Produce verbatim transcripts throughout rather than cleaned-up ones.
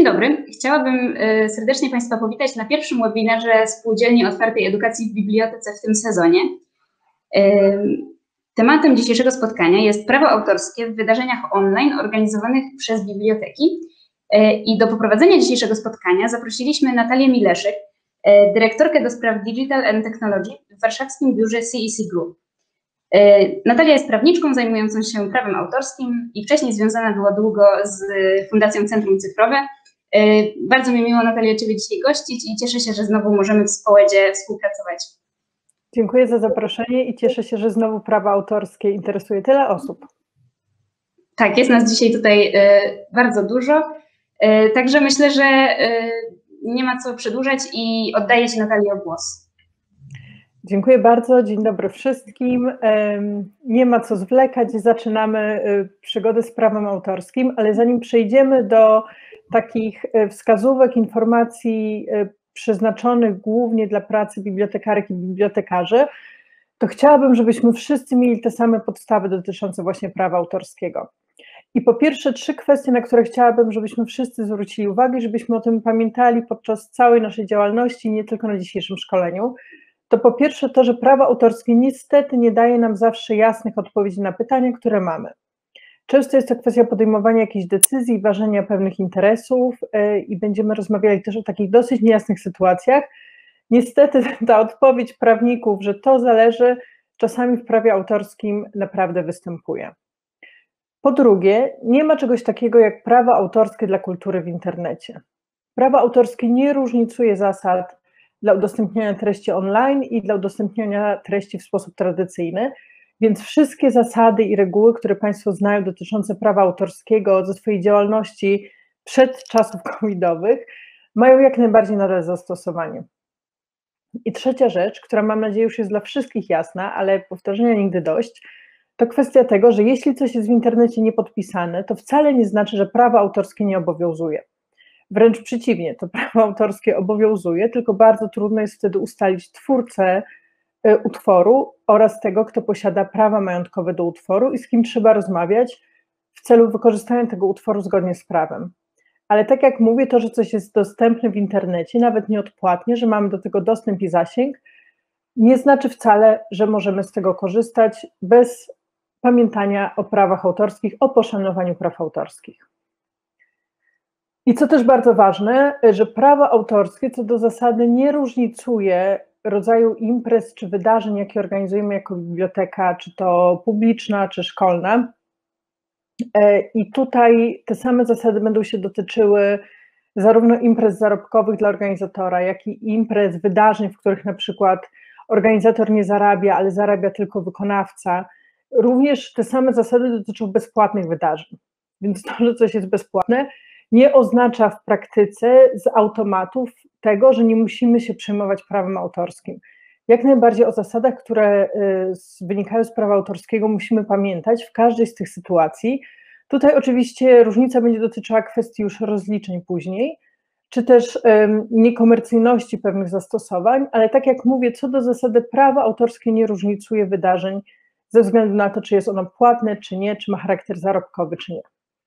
dobry. Chciałabym y, serdecznie Państwa powitać na pierwszym webinarze Spółdzielni Otwartej Edukacji w Bibliotece w tym sezonie. Y, Tematem dzisiejszego spotkania jest prawo autorskie w wydarzeniach online organizowanych przez biblioteki. Y, I do poprowadzenia dzisiejszego spotkania zaprosiliśmy Natalię Mileszek, y, dyrektorkę do spraw Digital and Technology w warszawskim biurze C E C Group. Natalia jest prawniczką zajmującą się prawem autorskim i wcześniej związana była długo z Fundacją Centrum Cyfrowe. Bardzo mi miło, Natalia, Ciebie dzisiaj gościć i cieszę się, że znowu możemy w Społedzie współpracować. Dziękuję za zaproszenie i cieszę się, że znowu prawo autorskie interesuje tyle osób. Tak, jest nas dzisiaj tutaj bardzo dużo, także myślę, że nie ma co przedłużać i oddaję Ci, Natalii, o głos. Dziękuję bardzo, dzień dobry wszystkim. Nie ma co zwlekać, zaczynamy przygodę z prawem autorskim, ale zanim przejdziemy do takich wskazówek, informacji przeznaczonych głównie dla pracy bibliotekarek i bibliotekarzy, to chciałabym, żebyśmy wszyscy mieli te same podstawy dotyczące właśnie prawa autorskiego. I po pierwsze trzy kwestie, na które chciałabym, żebyśmy wszyscy zwrócili uwagę, żebyśmy o tym pamiętali podczas całej naszej działalności, nie tylko na dzisiejszym szkoleniu. To po pierwsze to, że prawo autorskie niestety nie daje nam zawsze jasnych odpowiedzi na pytania, które mamy. Często jest to kwestia podejmowania jakichś decyzji, ważenia pewnych interesów i będziemy rozmawiali też o takich dosyć niejasnych sytuacjach. Niestety ta odpowiedź prawników, że to zależy, czasami w prawie autorskim naprawdę występuje. Po drugie, nie ma czegoś takiego jak prawo autorskie dla kultury w internecie. Prawo autorskie nie różnicuje zasad dla udostępniania treści online i dla udostępniania treści w sposób tradycyjny, więc wszystkie zasady i reguły, które Państwo znają dotyczące prawa autorskiego ze swojej działalności przed czasów covidowych, mają jak najbardziej nadal zastosowanie. I trzecia rzecz, która mam nadzieję już jest dla wszystkich jasna, ale powtarzania nigdy dość, to kwestia tego, że jeśli coś jest w internecie niepodpisane, to wcale nie znaczy, że prawo autorskie nie obowiązuje. Wręcz przeciwnie, to prawo autorskie obowiązuje, tylko bardzo trudno jest wtedy ustalić twórcę utworu oraz tego, kto posiada prawa majątkowe do utworu i z kim trzeba rozmawiać w celu wykorzystania tego utworu zgodnie z prawem. Ale tak jak mówię, to, że coś jest dostępne w internecie, nawet nieodpłatnie, że mamy do tego dostęp i zasięg, nie znaczy wcale, że możemy z tego korzystać bez pamiętania o prawach autorskich, o poszanowaniu praw autorskich. I co też bardzo ważne, że prawo autorskie co do zasady nie różnicuje rodzaju imprez czy wydarzeń, jakie organizujemy jako biblioteka, czy to publiczna, czy szkolna. I tutaj te same zasady będą się dotyczyły zarówno imprez zarobkowych dla organizatora, jak i imprez, wydarzeń, w których na przykład organizator nie zarabia, ale zarabia tylko wykonawca. Również te same zasady dotyczą bezpłatnych wydarzeń. Więc to, że coś jest bezpłatne, nie oznacza w praktyce z automatów tego, że nie musimy się przejmować prawem autorskim. Jak najbardziej o zasadach, które wynikają z prawa autorskiego, musimy pamiętać w każdej z tych sytuacji. Tutaj oczywiście różnica będzie dotyczyła kwestii już rozliczeń później, czy też niekomercyjności pewnych zastosowań, ale tak jak mówię, co do zasady prawo autorskie nie różnicuje wydarzeń ze względu na to, czy jest ono płatne, czy nie, czy ma charakter zarobkowy, czy nie.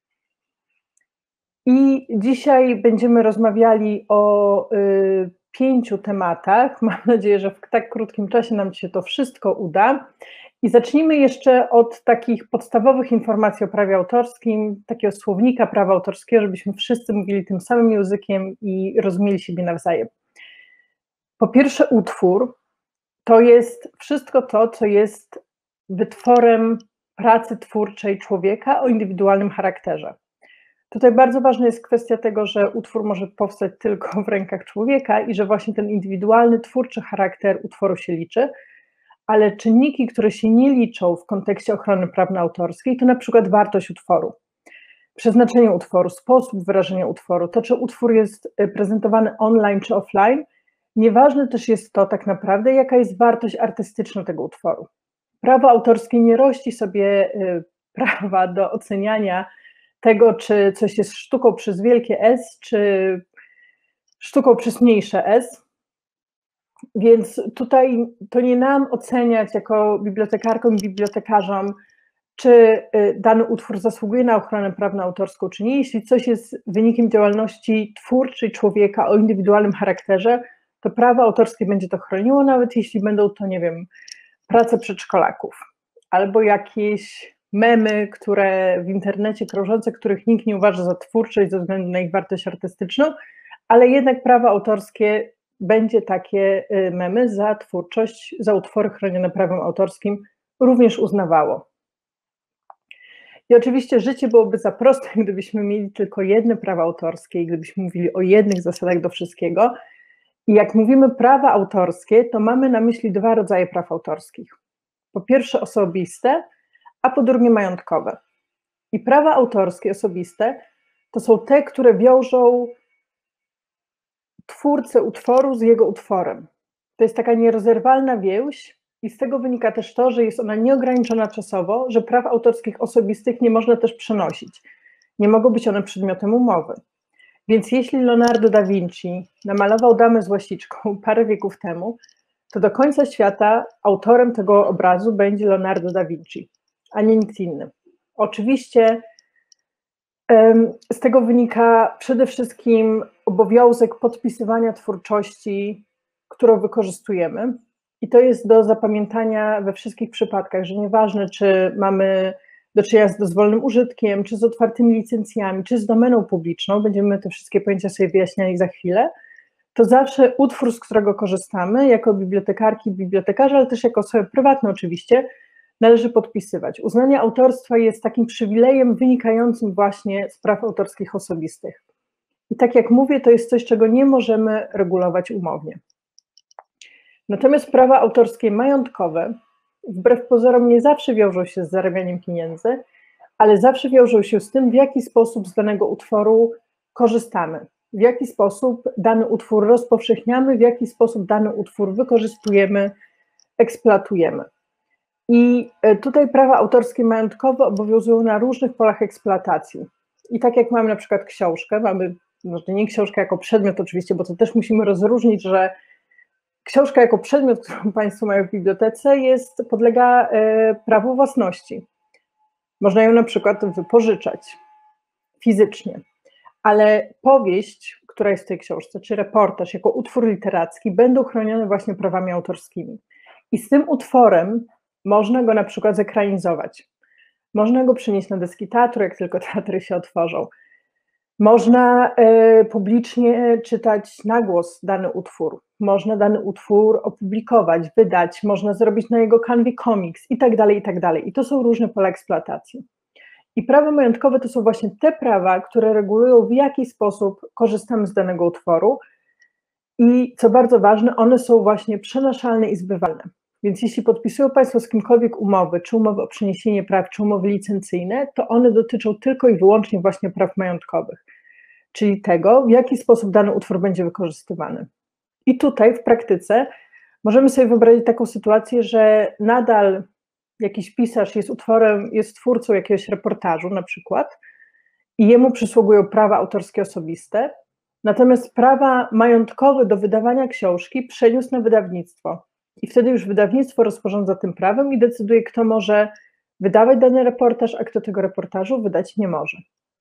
I dzisiaj będziemy rozmawiali o y, pięciu tematach. Mam nadzieję, że w tak krótkim czasie nam się to wszystko uda. I zacznijmy jeszcze od takich podstawowych informacji o prawie autorskim, takiego słownika prawa autorskiego, żebyśmy wszyscy mówili tym samym językiem i rozumieli siebie nawzajem. Po pierwsze, utwór to jest wszystko to, co jest wytworem pracy twórczej człowieka o indywidualnym charakterze. Tutaj bardzo ważna jest kwestia tego, że utwór może powstać tylko w rękach człowieka i że właśnie ten indywidualny, twórczy charakter utworu się liczy, ale czynniki, które się nie liczą w kontekście ochrony prawno-autorskiej, to na przykład wartość utworu, przeznaczenie utworu, sposób wyrażenia utworu, to czy utwór jest prezentowany online czy offline. Nieważne też jest to tak naprawdę, jaka jest wartość artystyczna tego utworu. Prawo autorskie nie rości sobie prawa do oceniania tego, czy coś jest sztuką przez wielkie S, czy sztuką przez mniejsze S. Więc tutaj to nie nam oceniać jako bibliotekarkom i bibliotekarzom, czy dany utwór zasługuje na ochronę prawną autorską, czy nie. Jeśli coś jest wynikiem działalności twórczej człowieka o indywidualnym charakterze, to prawo autorskie będzie to chroniło, nawet jeśli będą to, nie wiem, prace przedszkolaków, albo jakieś memy, które w internecie krążące, których nikt nie uważa za twórczość ze względu na ich wartość artystyczną, ale jednak prawo autorskie będzie takie memy za twórczość, za utwory chronione prawem autorskim również uznawało. I oczywiście życie byłoby za proste, gdybyśmy mieli tylko jedne prawa autorskie i gdybyśmy mówili o jednych zasadach do wszystkiego. I jak mówimy prawa autorskie, to mamy na myśli dwa rodzaje praw autorskich. Po pierwsze osobiste, a po drugie majątkowe. I prawa autorskie osobiste to są te, które wiążą twórcę utworu z jego utworem. To jest taka nierozerwalna więź i z tego wynika też to, że jest ona nieograniczona czasowo, że praw autorskich osobistych nie można też przenosić. Nie mogą być one przedmiotem umowy. Więc jeśli Leonardo da Vinci namalował damę z łasiczką parę wieków temu, to do końca świata autorem tego obrazu będzie Leonardo da Vinci, a nie nikt inny. Oczywiście z tego wynika przede wszystkim obowiązek podpisywania twórczości, którą wykorzystujemy. I to jest do zapamiętania we wszystkich przypadkach, że nieważne, czy mamy do czynienia z dozwolonym użytkiem, czy z otwartymi licencjami, czy z domeną publiczną, będziemy te wszystkie pojęcia sobie wyjaśniali za chwilę, to zawsze utwór, z którego korzystamy, jako bibliotekarki, bibliotekarze, ale też jako osoby prywatne oczywiście, należy podpisywać. Uznanie autorstwa jest takim przywilejem wynikającym właśnie z praw autorskich osobistych. I tak jak mówię, to jest coś, czego nie możemy regulować umownie. Natomiast prawa autorskie majątkowe, wbrew pozorom, nie zawsze wiążą się z zarabianiem pieniędzy, ale zawsze wiążą się z tym, w jaki sposób z danego utworu korzystamy, w jaki sposób dany utwór rozpowszechniamy, w jaki sposób dany utwór wykorzystujemy, eksploatujemy. I tutaj prawa autorskie majątkowe obowiązują na różnych polach eksploatacji. I tak jak mamy na przykład książkę, mamy, no to nie książkę jako przedmiot oczywiście, bo to też musimy rozróżnić, że książka jako przedmiot, którą Państwo mają w bibliotece, jest, podlega e, prawu własności. Można ją na przykład wypożyczać fizycznie, ale powieść, która jest w tej książce, czy reportaż jako utwór literacki będą chronione właśnie prawami autorskimi. I z tym utworem można go na przykład zekranizować. Można go przynieść na deski teatru, jak tylko teatry się otworzą. Można e, publicznie czytać na głos dany utwór. Można dany utwór opublikować, wydać, można zrobić na jego kanwie komiks i tak dalej, i tak dalej. I to są różne pola eksploatacji. I prawa majątkowe to są właśnie te prawa, które regulują, w jaki sposób korzystamy z danego utworu i co bardzo ważne, one są właśnie przenaszalne i zbywalne. Więc jeśli podpisują Państwo z kimkolwiek umowy, czy umowy o przeniesienie praw, czy umowy licencyjne, to one dotyczą tylko i wyłącznie właśnie praw majątkowych, czyli tego, w jaki sposób dany utwór będzie wykorzystywany. I tutaj w praktyce możemy sobie wyobrazić taką sytuację, że nadal jakiś pisarz jest utworem, jest twórcą jakiegoś reportażu na przykład i jemu przysługują prawa autorskie osobiste, natomiast prawa majątkowe do wydawania książki przeniósł na wydawnictwo. I wtedy już wydawnictwo rozporządza tym prawem i decyduje, kto może wydawać dany reportaż, a kto tego reportażu wydać nie może.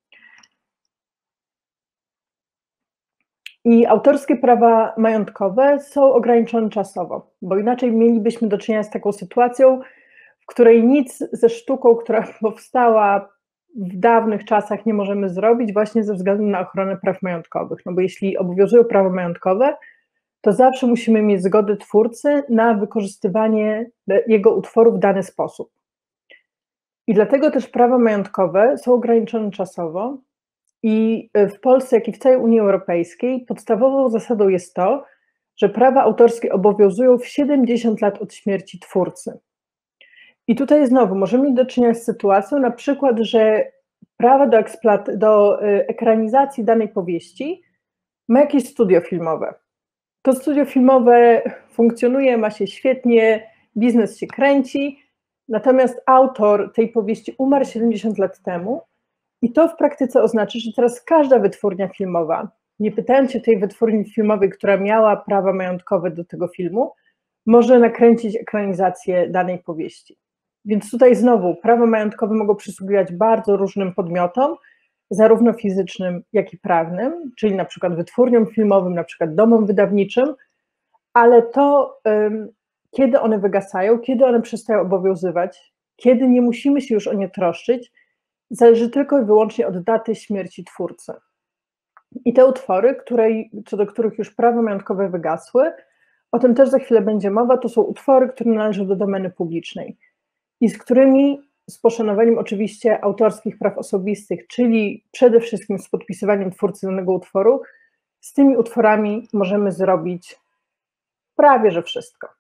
I autorskie prawa majątkowe są ograniczone czasowo, bo inaczej mielibyśmy do czynienia z taką sytuacją, w której nic ze sztuką, która powstała w dawnych czasach, nie możemy zrobić właśnie ze względu na ochronę praw majątkowych. No bo jeśli obowiązują prawa majątkowe, to zawsze musimy mieć zgodę twórcy na wykorzystywanie jego utworu w dany sposób. I dlatego też prawa majątkowe są ograniczone czasowo i w Polsce, jak i w całej Unii Europejskiej podstawową zasadą jest to, że prawa autorskie obowiązują w siedemdziesiąt lat od śmierci twórcy. I tutaj znowu możemy mieć do czynienia z sytuacją, na przykład, że prawa do, do ekranizacji danej powieści ma jakieś studio filmowe. To studio filmowe funkcjonuje, ma się świetnie, biznes się kręci, natomiast autor tej powieści umarł siedemdziesiąt lat temu i to w praktyce oznacza, że teraz każda wytwórnia filmowa, nie pytając się tej wytwórni filmowej, która miała prawa majątkowe do tego filmu, może nakręcić ekranizację danej powieści. Więc tutaj znowu prawa majątkowe mogą przysługiwać bardzo różnym podmiotom, zarówno fizycznym, jak i prawnym, czyli na przykład wytwórniom filmowym, na przykład domom wydawniczym, ale to, kiedy one wygasają, kiedy one przestają obowiązywać, kiedy nie musimy się już o nie troszczyć, zależy tylko i wyłącznie od daty śmierci twórcy. I te utwory, które, co do których już prawa majątkowe wygasły, o tym też za chwilę będzie mowa, to są utwory, które należą do domeny publicznej i z którymi, z poszanowaniem oczywiście autorskich praw osobistych, czyli przede wszystkim z podpisywaniem twórcy danego utworu, z tymi utworami możemy zrobić prawie że wszystko.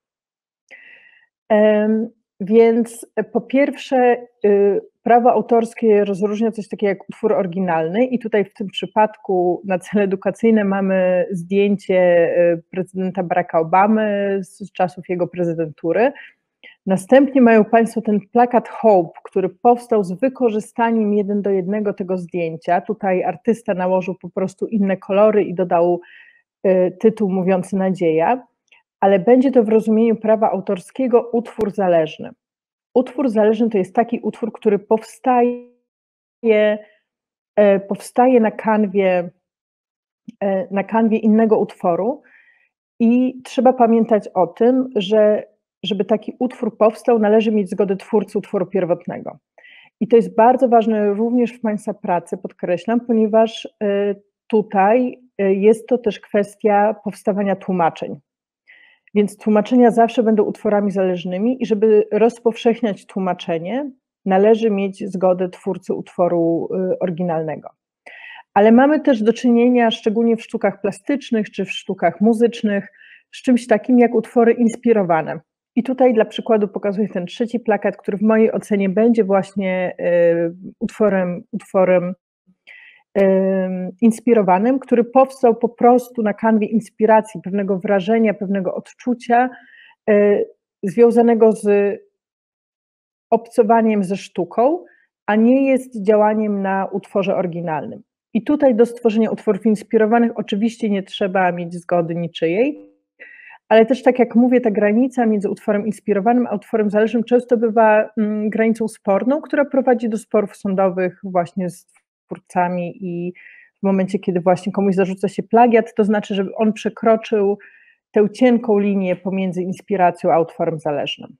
Więc po pierwsze prawo autorskie rozróżnia coś takiego jak utwór oryginalny i tutaj w tym przypadku na cele edukacyjne mamy zdjęcie prezydenta Baracka Obamy z czasów jego prezydentury. Następnie mają Państwo ten plakat Hope, który powstał z wykorzystaniem jeden do jednego tego zdjęcia. Tutaj artysta nałożył po prostu inne kolory i dodał tytuł mówiący nadzieja, ale będzie to w rozumieniu prawa autorskiego utwór zależny. Utwór zależny to jest taki utwór, który powstaje, powstaje na kanwie, na kanwie innego utworu i trzeba pamiętać o tym, że żeby taki utwór powstał, należy mieć zgodę twórcy utworu pierwotnego. I to jest bardzo ważne również w Państwa pracy, podkreślam, ponieważ tutaj jest to też kwestia powstawania tłumaczeń. Więc tłumaczenia zawsze będą utworami zależnymi i żeby rozpowszechniać tłumaczenie, należy mieć zgodę twórcy utworu oryginalnego. Ale mamy też do czynienia, szczególnie w sztukach plastycznych czy w sztukach muzycznych, z czymś takim jak utwory inspirowane. I tutaj dla przykładu pokazuję ten trzeci plakat, który w mojej ocenie będzie właśnie utworem, utworem inspirowanym, który powstał po prostu na kanwie inspiracji, pewnego wrażenia, pewnego odczucia związanego z obcowaniem ze sztuką, a nie jest działaniem na utworze oryginalnym. I tutaj do stworzenia utworów inspirowanych oczywiście nie trzeba mieć zgody niczyjej, ale też tak jak mówię, ta granica między utworem inspirowanym a utworem zależnym często bywa mm, granicą sporną, która prowadzi do sporów sądowych właśnie z twórcami i w momencie, kiedy właśnie komuś zarzuca się plagiat, to znaczy, że on przekroczył tę cienką linię pomiędzy inspiracją a utworem zależnym.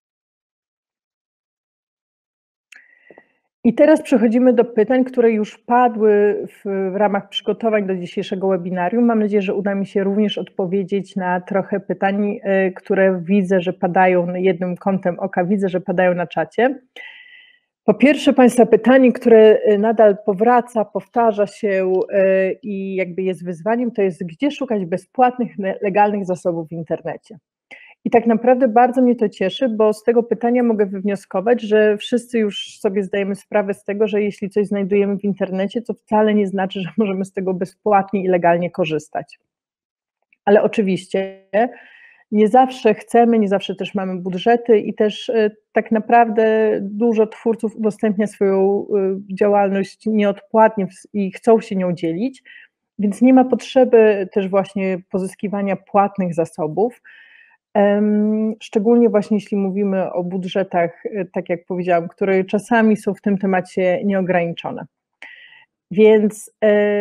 I teraz przechodzimy do pytań, które już padły w, w ramach przygotowań do dzisiejszego webinarium. Mam nadzieję, że uda mi się również odpowiedzieć na trochę pytań, które widzę, że padają jednym kątem oka, widzę, że padają na czacie. Po pierwsze, Państwa pytanie, które nadal powraca, powtarza się i jakby jest wyzwaniem, to jest gdzie szukać bezpłatnych, legalnych zasobów w internecie. I tak naprawdę bardzo mnie to cieszy, bo z tego pytania mogę wywnioskować, że wszyscy już sobie zdajemy sprawę z tego, że jeśli coś znajdujemy w internecie, to wcale nie znaczy, że możemy z tego bezpłatnie i legalnie korzystać. Ale oczywiście nie zawsze chcemy, nie zawsze też mamy budżety i też tak naprawdę dużo twórców udostępnia swoją działalność nieodpłatnie i chcą się nią dzielić, więc nie ma potrzeby też właśnie pozyskiwania płatnych zasobów. Szczególnie właśnie jeśli mówimy o budżetach, tak jak powiedziałam, które czasami są w tym temacie nieograniczone. Więc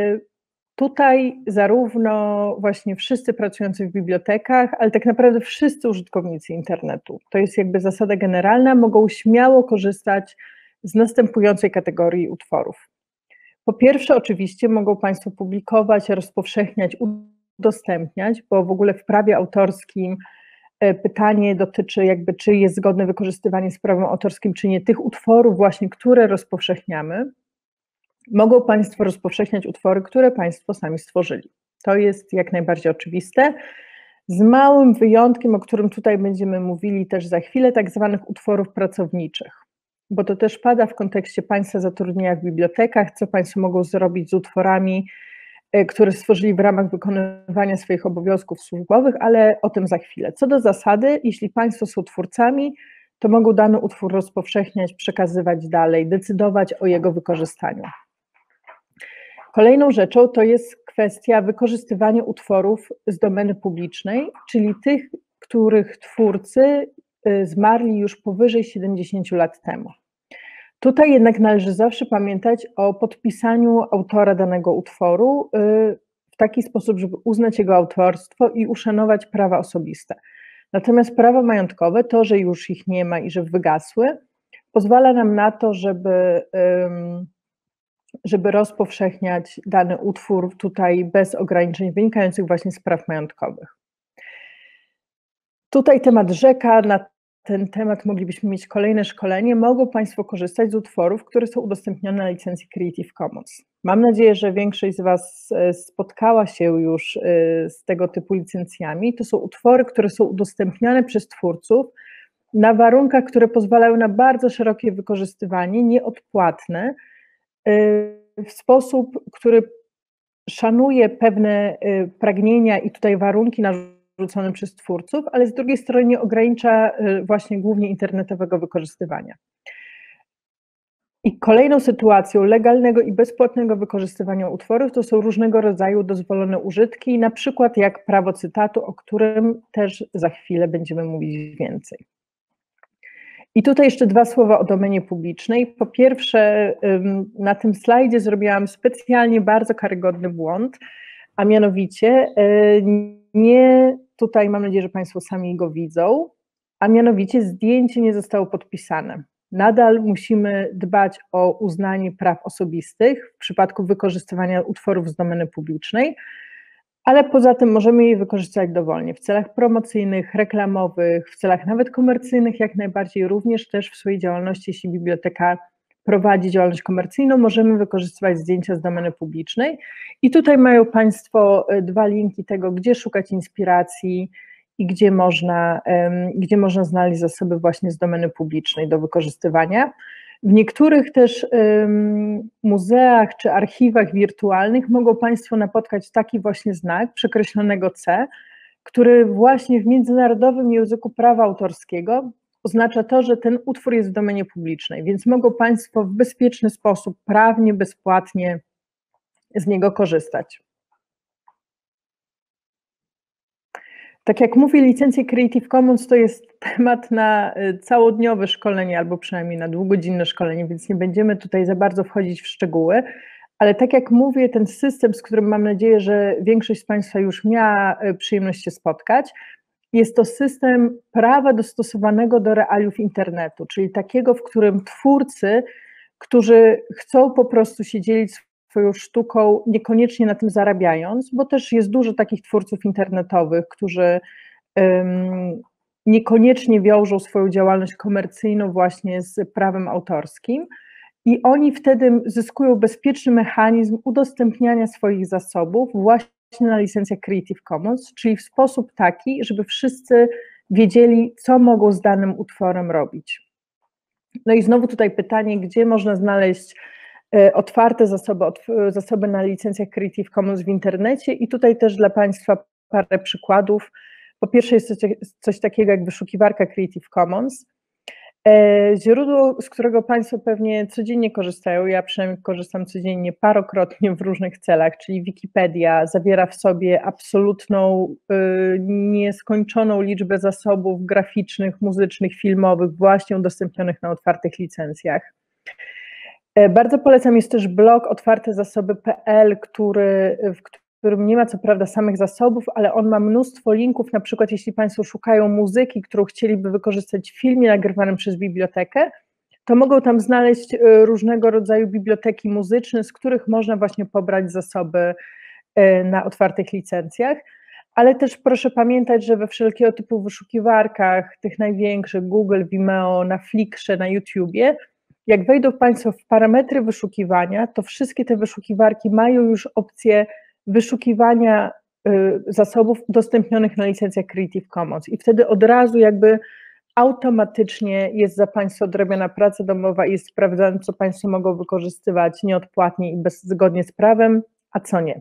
tutaj zarówno właśnie wszyscy pracujący w bibliotekach, ale tak naprawdę wszyscy użytkownicy internetu, to jest jakby zasada generalna, mogą śmiało korzystać z następującej kategorii utworów. Po pierwsze oczywiście mogą Państwo publikować, rozpowszechniać, udostępniać, bo w ogóle w prawie autorskim pytanie dotyczy jakby, czy jest zgodne wykorzystywanie z prawem autorskim, czy nie, tych utworów właśnie, które rozpowszechniamy. Mogą Państwo rozpowszechniać utwory, które Państwo sami stworzyli. To jest jak najbardziej oczywiste. Z małym wyjątkiem, o którym tutaj będziemy mówili też za chwilę, tak zwanych utworów pracowniczych. Bo to też pada w kontekście Państwa zatrudnienia w bibliotekach, co Państwo mogą zrobić z utworami, które stworzyli w ramach wykonywania swoich obowiązków służbowych, ale o tym za chwilę. Co do zasady, jeśli Państwo są twórcami, to mogą dany utwór rozpowszechniać, przekazywać dalej, decydować o jego wykorzystaniu. Kolejną rzeczą to jest kwestia wykorzystywania utworów z domeny publicznej, czyli tych, których twórcy zmarli już powyżej siedemdziesięciu lat temu. Tutaj jednak należy zawsze pamiętać o podpisaniu autora danego utworu w taki sposób, żeby uznać jego autorstwo i uszanować prawa osobiste. Natomiast prawa majątkowe, to, że już ich nie ma i że wygasły, pozwala nam na to, żeby, żeby rozpowszechniać dany utwór tutaj bez ograniczeń wynikających właśnie z praw majątkowych. Tutaj temat rzeka, na ten temat moglibyśmy mieć kolejne szkolenie. Mogą Państwo korzystać z utworów, które są udostępnione na licencji Creative Commons. Mam nadzieję, że większość z Was spotkała się już z tego typu licencjami. To są utwory, które są udostępniane przez twórców na warunkach, które pozwalają na bardzo szerokie wykorzystywanie, nieodpłatne, w sposób, który szanuje pewne pragnienia i tutaj warunki narzucone przez twórców, ale z drugiej strony nie ogranicza właśnie głównie internetowego wykorzystywania. I kolejną sytuacją legalnego i bezpłatnego wykorzystywania utworów to są różnego rodzaju dozwolone użytki, na przykład jak prawo cytatu, o którym też za chwilę będziemy mówić więcej. I tutaj jeszcze dwa słowa o domenie publicznej. Po pierwsze, na tym slajdzie zrobiłam specjalnie bardzo karygodny błąd, a mianowicie nie, tutaj mam nadzieję, że Państwo sami go widzą, a mianowicie zdjęcie nie zostało podpisane. Nadal musimy dbać o uznanie praw osobistych w przypadku wykorzystywania utworów z domeny publicznej, ale poza tym możemy je wykorzystać dowolnie w celach promocyjnych, reklamowych, w celach nawet komercyjnych jak najbardziej, również też w swojej działalności, jeśli biblioteka prowadzi działalność komercyjną, możemy wykorzystywać zdjęcia z domeny publicznej i tutaj mają Państwo dwa linki tego, gdzie szukać inspiracji i gdzie można, gdzie można znaleźć zasoby właśnie z domeny publicznej do wykorzystywania. W niektórych też um, muzeach czy archiwach wirtualnych mogą Państwo napotkać taki właśnie znak przekreślonego C, który właśnie w międzynarodowym języku prawa autorskiego oznacza to, że ten utwór jest w domenie publicznej, więc mogą Państwo w bezpieczny sposób, prawnie, bezpłatnie z niego korzystać. Tak jak mówię, licencje Creative Commons to jest temat na całodniowe szkolenie, albo przynajmniej na dwugodzinne szkolenie, więc nie będziemy tutaj za bardzo wchodzić w szczegóły, ale tak jak mówię, ten system, z którym mam nadzieję, że większość z Państwa już miała przyjemność się spotkać, jest to system prawa dostosowanego do realiów internetu, czyli takiego, w którym twórcy, którzy chcą po prostu się dzielić swoją sztuką, niekoniecznie na tym zarabiając, bo też jest dużo takich twórców internetowych, którzy um, niekoniecznie wiążą swoją działalność komercyjną właśnie z prawem autorskim i oni wtedy zyskują bezpieczny mechanizm udostępniania swoich zasobów właśnie na licencjach Creative Commons, czyli w sposób taki, żeby wszyscy wiedzieli, co mogą z danym utworem robić. No i znowu tutaj pytanie, gdzie można znaleźć otwarte zasoby, zasoby na licencjach Creative Commons w internecie i tutaj też dla Państwa parę przykładów. Po pierwsze jest coś, coś takiego jak wyszukiwarka Creative Commons, źródło, z którego Państwo pewnie codziennie korzystają, ja przynajmniej korzystam codziennie parokrotnie w różnych celach, czyli Wikipedia zawiera w sobie absolutną, nieskończoną liczbę zasobów graficznych, muzycznych, filmowych, właśnie udostępnionych na otwartych licencjach. Bardzo polecam jest też blog otwarte zasoby kropka p l, który, w którym nie ma co prawda samych zasobów, ale on ma mnóstwo linków, na przykład jeśli Państwo szukają muzyki, którą chcieliby wykorzystać w filmie nagrywanym przez bibliotekę, to mogą tam znaleźć różnego rodzaju biblioteki muzyczne, z których można właśnie pobrać zasoby na otwartych licencjach, ale też proszę pamiętać, że we wszelkiego typu wyszukiwarkach, tych największych, Google, Vimeo, na Flickrze, na YouTubie, jak wejdą Państwo w parametry wyszukiwania, to wszystkie te wyszukiwarki mają już opcję wyszukiwania y, zasobów udostępnionych na licencjach Creative Commons i wtedy od razu jakby automatycznie jest za Państwa odrobiona praca domowa i jest sprawdzane, co Państwo mogą wykorzystywać nieodpłatnie i bez, zgodnie z prawem, a co nie.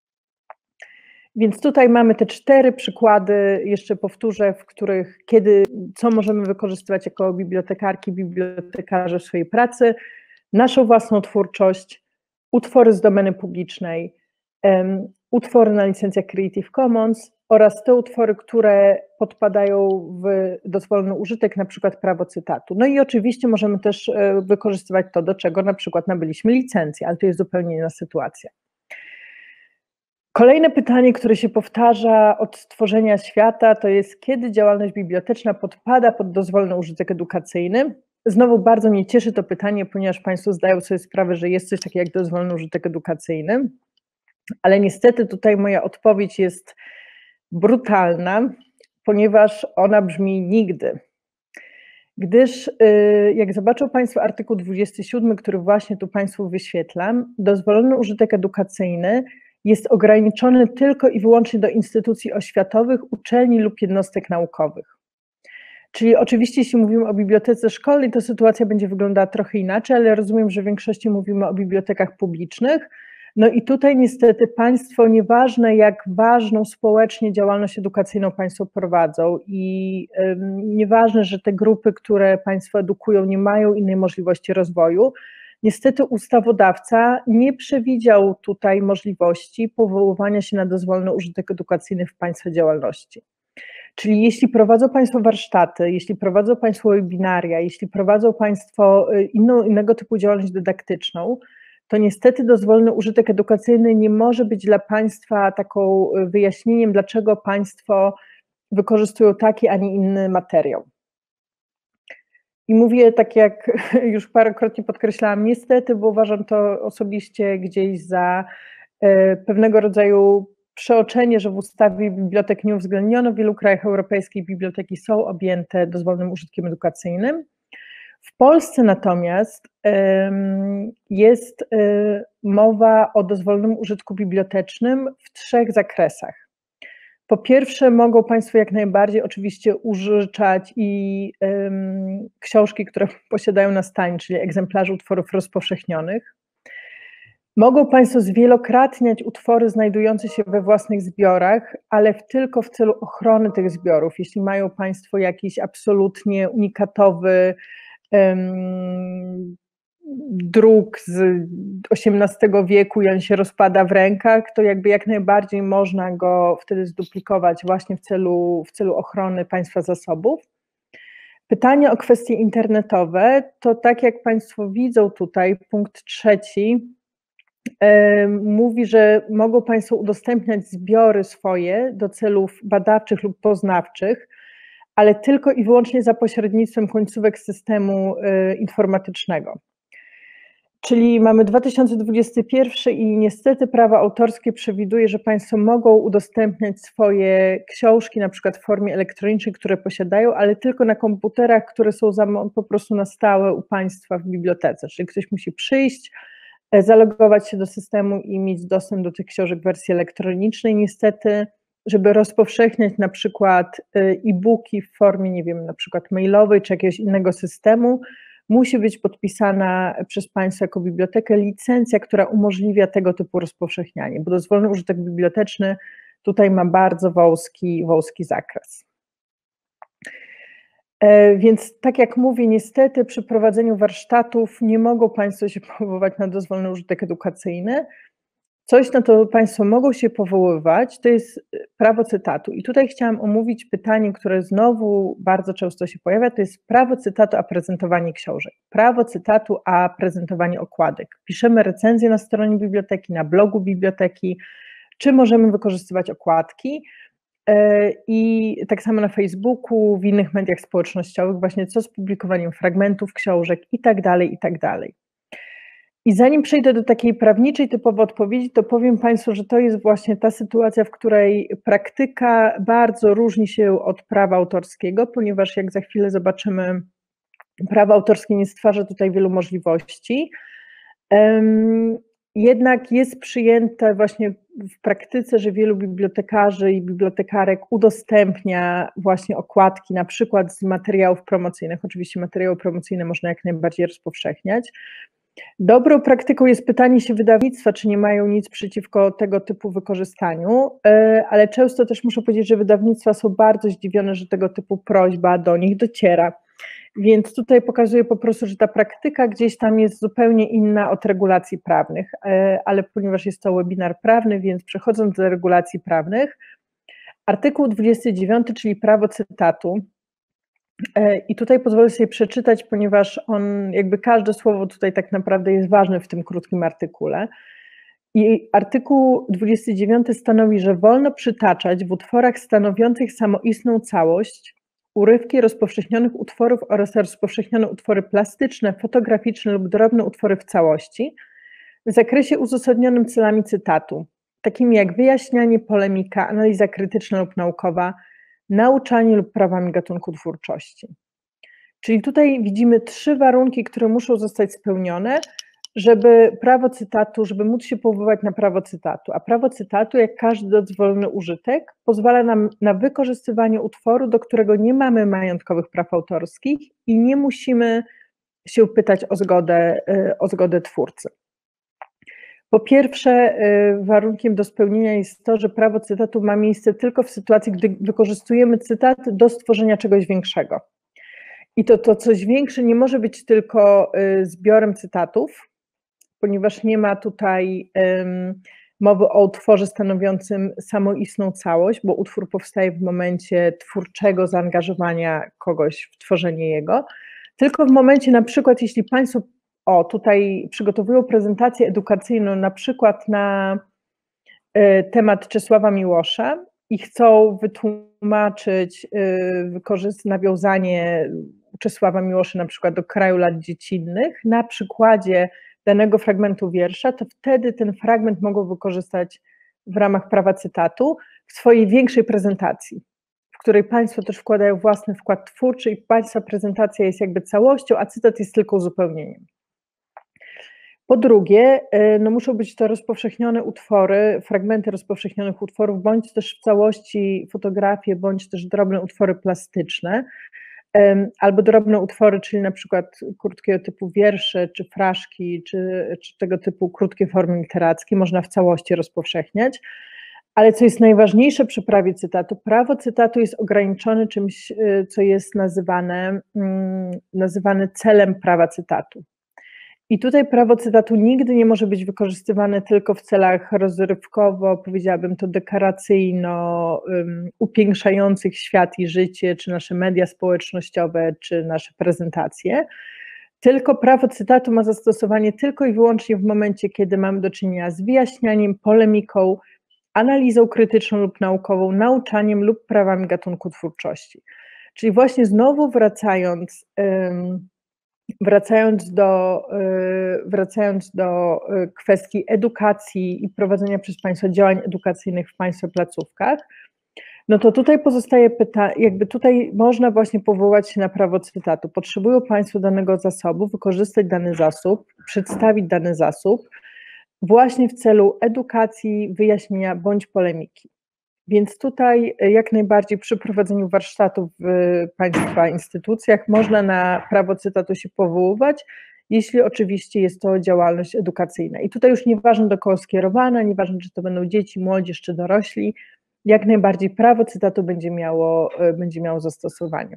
Więc tutaj mamy te cztery przykłady, jeszcze powtórzę, w których kiedy, co możemy wykorzystywać jako bibliotekarki, bibliotekarze w swojej pracy, naszą własną twórczość, utwory z domeny publicznej, um, utwory na licencjach Creative Commons oraz te utwory, które podpadają w dozwolony użytek, na przykład prawo cytatu. No i oczywiście możemy też wykorzystywać to, do czego na przykład nabyliśmy licencję, ale to jest zupełnie inna sytuacja. Kolejne pytanie, które się powtarza od stworzenia świata, to jest, kiedy działalność biblioteczna podpada pod dozwolony użytek edukacyjny? Znowu bardzo mnie cieszy to pytanie, ponieważ Państwo zdają sobie sprawę, że jest coś takiego jak dozwolony użytek edukacyjny, ale niestety tutaj moja odpowiedź jest brutalna, ponieważ ona brzmi nigdy. Gdyż jak zobaczą Państwo artykuł dwudziesty siódmy, który właśnie tu Państwu wyświetlam, dozwolony użytek edukacyjny jest ograniczony tylko i wyłącznie do instytucji oświatowych, uczelni lub jednostek naukowych. Czyli oczywiście jeśli mówimy o bibliotece szkolnej, to sytuacja będzie wyglądała trochę inaczej, ale rozumiem, że w większości mówimy o bibliotekach publicznych. No i tutaj niestety Państwo, nieważne jak ważną społecznie działalność edukacyjną Państwo prowadzą i ym, nieważne, że te grupy, które Państwo edukują, nie mają innej możliwości rozwoju, niestety ustawodawca nie przewidział tutaj możliwości powoływania się na dozwolony użytek edukacyjny w Państwa działalności. Czyli jeśli prowadzą Państwo warsztaty, jeśli prowadzą Państwo webinaria, jeśli prowadzą Państwo inną, innego typu działalność dydaktyczną, to niestety dozwolony użytek edukacyjny nie może być dla Państwa taką wyjaśnieniem, dlaczego Państwo wykorzystują taki, a nie inny materiał. I mówię tak, jak już parokrotnie podkreślałam, niestety, bo uważam to osobiście gdzieś za pewnego rodzaju przeoczenie, że w ustawie bibliotek nie uwzględniono. W wielu krajach europejskich biblioteki są objęte dozwolonym użytkiem edukacyjnym. W Polsce natomiast jest mowa o dozwolonym użytku bibliotecznym w trzech zakresach. Po pierwsze, mogą Państwo jak najbardziej oczywiście użyczać i um, książki, które posiadają na stanie, czyli egzemplarze utworów rozpowszechnionych. Mogą Państwo zwielokrotniać utwory znajdujące się we własnych zbiorach, ale tylko w celu ochrony tych zbiorów. Jeśli mają Państwo jakiś absolutnie unikatowy um, druk z osiemnastego wieku i on się rozpada w rękach, to jakby jak najbardziej można go wtedy zduplikować właśnie w celu, w celu ochrony Państwa zasobów. Pytanie o kwestie internetowe, to tak jak Państwo widzą tutaj, punkt trzeci e, mówi, że mogą Państwo udostępniać zbiory swoje do celów badawczych lub poznawczych, ale tylko i wyłącznie za pośrednictwem końcówek systemu e, informatycznego. Czyli mamy dwa tysiące dwudziesty pierwszy i niestety prawo autorskie przewiduje, że Państwo mogą udostępniać swoje książki na przykład w formie elektronicznej, które posiadają, ale tylko na komputerach, które są po prostu na stałe u Państwa w bibliotece. Czyli ktoś musi przyjść, zalogować się do systemu i mieć dostęp do tych książek w wersji elektronicznej. Niestety, żeby rozpowszechniać na przykład e-booki w formie, nie wiem, na przykład mailowej czy jakiegoś innego systemu, musi być podpisana przez Państwa jako bibliotekę licencja, która umożliwia tego typu rozpowszechnianie, bo dozwolony użytek biblioteczny tutaj ma bardzo wąski, wąski zakres. Więc tak jak mówię, niestety przy prowadzeniu warsztatów nie mogą Państwo się powoływać na dozwolony użytek edukacyjny. Coś, na to Państwo mogą się powoływać, to jest prawo cytatu. I tutaj chciałam omówić pytanie, które znowu bardzo często się pojawia, to jest prawo cytatu a prezentowanie książek. Prawo cytatu a prezentowanie okładek. Piszemy recenzję na stronie biblioteki, na blogu biblioteki, czy możemy wykorzystywać okładki. I tak samo na Facebooku, w innych mediach społecznościowych, właśnie co z publikowaniem fragmentów książek i tak dalej, i tak dalej. I zanim przejdę do takiej prawniczej typowo odpowiedzi, to powiem Państwu, że to jest właśnie ta sytuacja, w której praktyka bardzo różni się od prawa autorskiego, ponieważ jak za chwilę zobaczymy, prawo autorskie nie stwarza tutaj wielu możliwości. Jednak jest przyjęte właśnie w praktyce, że wielu bibliotekarzy i bibliotekarek udostępnia właśnie okładki, na przykład z materiałów promocyjnych. Oczywiście materiały promocyjne można jak najbardziej rozpowszechniać. Dobrą praktyką jest pytanie się wydawnictwa, czy nie mają nic przeciwko tego typu wykorzystaniu, ale często też muszę powiedzieć, że wydawnictwa są bardzo zdziwione, że tego typu prośba do nich dociera. Więc tutaj pokazuję po prostu, że ta praktyka gdzieś tam jest zupełnie inna od regulacji prawnych, ale ponieważ jest to webinar prawny, więc przechodząc do regulacji prawnych, artykuł dwudziesty dziewiąty, czyli prawo cytatu. I tutaj pozwolę sobie przeczytać, ponieważ on, jakby każde słowo tutaj tak naprawdę jest ważne w tym krótkim artykule. I artykuł dwudziesty dziewiąty stanowi, że wolno przytaczać w utworach stanowiących samoistną całość urywki rozpowszechnionych utworów oraz rozpowszechnione utwory plastyczne, fotograficzne lub drobne utwory w całości w zakresie uzasadnionym celami cytatu, takimi jak wyjaśnianie, polemika, analiza krytyczna lub naukowa, nauczanie lub prawami gatunku twórczości. Czyli tutaj widzimy trzy warunki, które muszą zostać spełnione, żeby prawo cytatu, żeby móc się powoływać na prawo cytatu. A prawo cytatu, jak każdy dozwolony użytek, pozwala nam na wykorzystywanie utworu, do którego nie mamy majątkowych praw autorskich i nie musimy się pytać o zgodę, o zgodę twórcy. Po pierwsze, warunkiem do spełnienia jest to, że prawo cytatu ma miejsce tylko w sytuacji, gdy wykorzystujemy cytat do stworzenia czegoś większego. I to, to coś większe nie może być tylko zbiorem cytatów, ponieważ nie ma tutaj um, mowy o utworze stanowiącym samoistną całość, bo utwór powstaje w momencie twórczego zaangażowania kogoś w tworzenie jego, tylko w momencie na przykład, jeśli Państwo o, tutaj przygotowują prezentację edukacyjną na przykład na y, temat Czesława Miłosza i chcą wytłumaczyć y, wykorzystać nawiązanie Czesława Miłosza na przykład do kraju lat dziecinnych na przykładzie danego fragmentu wiersza, to wtedy ten fragment mogą wykorzystać w ramach prawa cytatu w swojej większej prezentacji, w której Państwo też wkładają własny wkład twórczy i Państwa prezentacja jest jakby całością, a cytat jest tylko uzupełnieniem. Po drugie, no muszą być to rozpowszechnione utwory, fragmenty rozpowszechnionych utworów, bądź też w całości fotografie, bądź też drobne utwory plastyczne, albo drobne utwory, czyli na przykład krótkiego typu wiersze, czy fraszki, czy, czy tego typu krótkie formy literackie, można w całości rozpowszechniać. Ale co jest najważniejsze przy prawie cytatu, prawo cytatu jest ograniczone czymś, co jest nazywane, nazywane celem prawa cytatu. I tutaj prawo cytatu nigdy nie może być wykorzystywane tylko w celach rozrywkowo, powiedziałabym to dekoracyjno, um, upiększających świat i życie, czy nasze media społecznościowe, czy nasze prezentacje. Tylko prawo cytatu ma zastosowanie tylko i wyłącznie w momencie, kiedy mamy do czynienia z wyjaśnianiem, polemiką, analizą krytyczną lub naukową, nauczaniem lub prawami gatunku twórczości. Czyli właśnie znowu wracając, um, Wracając do, wracając do kwestii edukacji i prowadzenia przez Państwa działań edukacyjnych w Państwa placówkach, no to tutaj pozostaje pytanie, jakby tutaj można właśnie powołać się na prawo cytatu. Potrzebują Państwo danego zasobu, wykorzystać dany zasób, przedstawić dany zasób właśnie w celu edukacji, wyjaśnienia bądź polemiki. Więc tutaj jak najbardziej przy prowadzeniu warsztatów w Państwa instytucjach można na prawo cytatu się powoływać, jeśli oczywiście jest to działalność edukacyjna. I tutaj już nieważne do kogo skierowana, nieważne czy to będą dzieci, młodzież czy dorośli, jak najbardziej prawo cytatu będzie miało, będzie miało zastosowanie.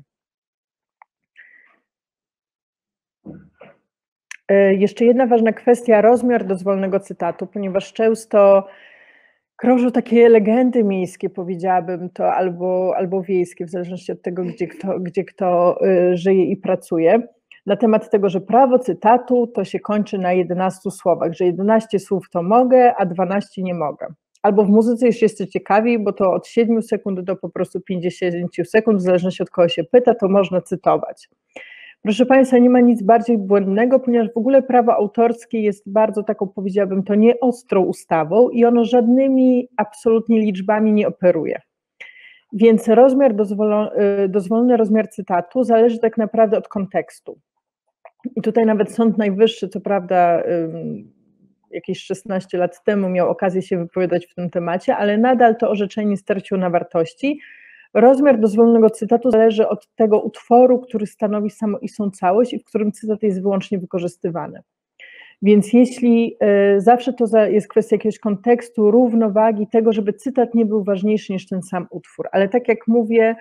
Jeszcze jedna ważna kwestia, rozmiar dozwolonego cytatu, ponieważ często krążą takie legendy miejskie, powiedziałabym to, albo, albo wiejskie, w zależności od tego, gdzie kto, gdzie kto y, żyje i pracuje, na temat tego, że prawo cytatu to się kończy na jedenastu słowach, że jedenaście słów to mogę, a dwanaście nie mogę. Albo w muzyce już jest to ciekawiej, bo to od siedmiu sekund do po prostu pięćdziesięciu sekund, w zależności od kogo się pyta, to można cytować. Proszę Państwa, nie ma nic bardziej błędnego, ponieważ w ogóle prawo autorskie jest bardzo taką, powiedziałabym, to nieostrą ustawą i ono żadnymi absolutnie liczbami nie operuje. Więc rozmiar, dozwolony, dozwolony rozmiar cytatu zależy tak naprawdę od kontekstu. I tutaj nawet Sąd Najwyższy, co prawda jakieś szesnaście lat temu miał okazję się wypowiadać w tym temacie, ale nadal to orzeczenie straciło na wartości. Rozmiar dozwolonego cytatu zależy od tego utworu, który stanowi samoistną całość i w którym cytat jest wyłącznie wykorzystywany. Więc jeśli y, zawsze to jest kwestia jakiegoś kontekstu, równowagi, tego, żeby cytat nie był ważniejszy niż ten sam utwór. Ale tak jak mówię,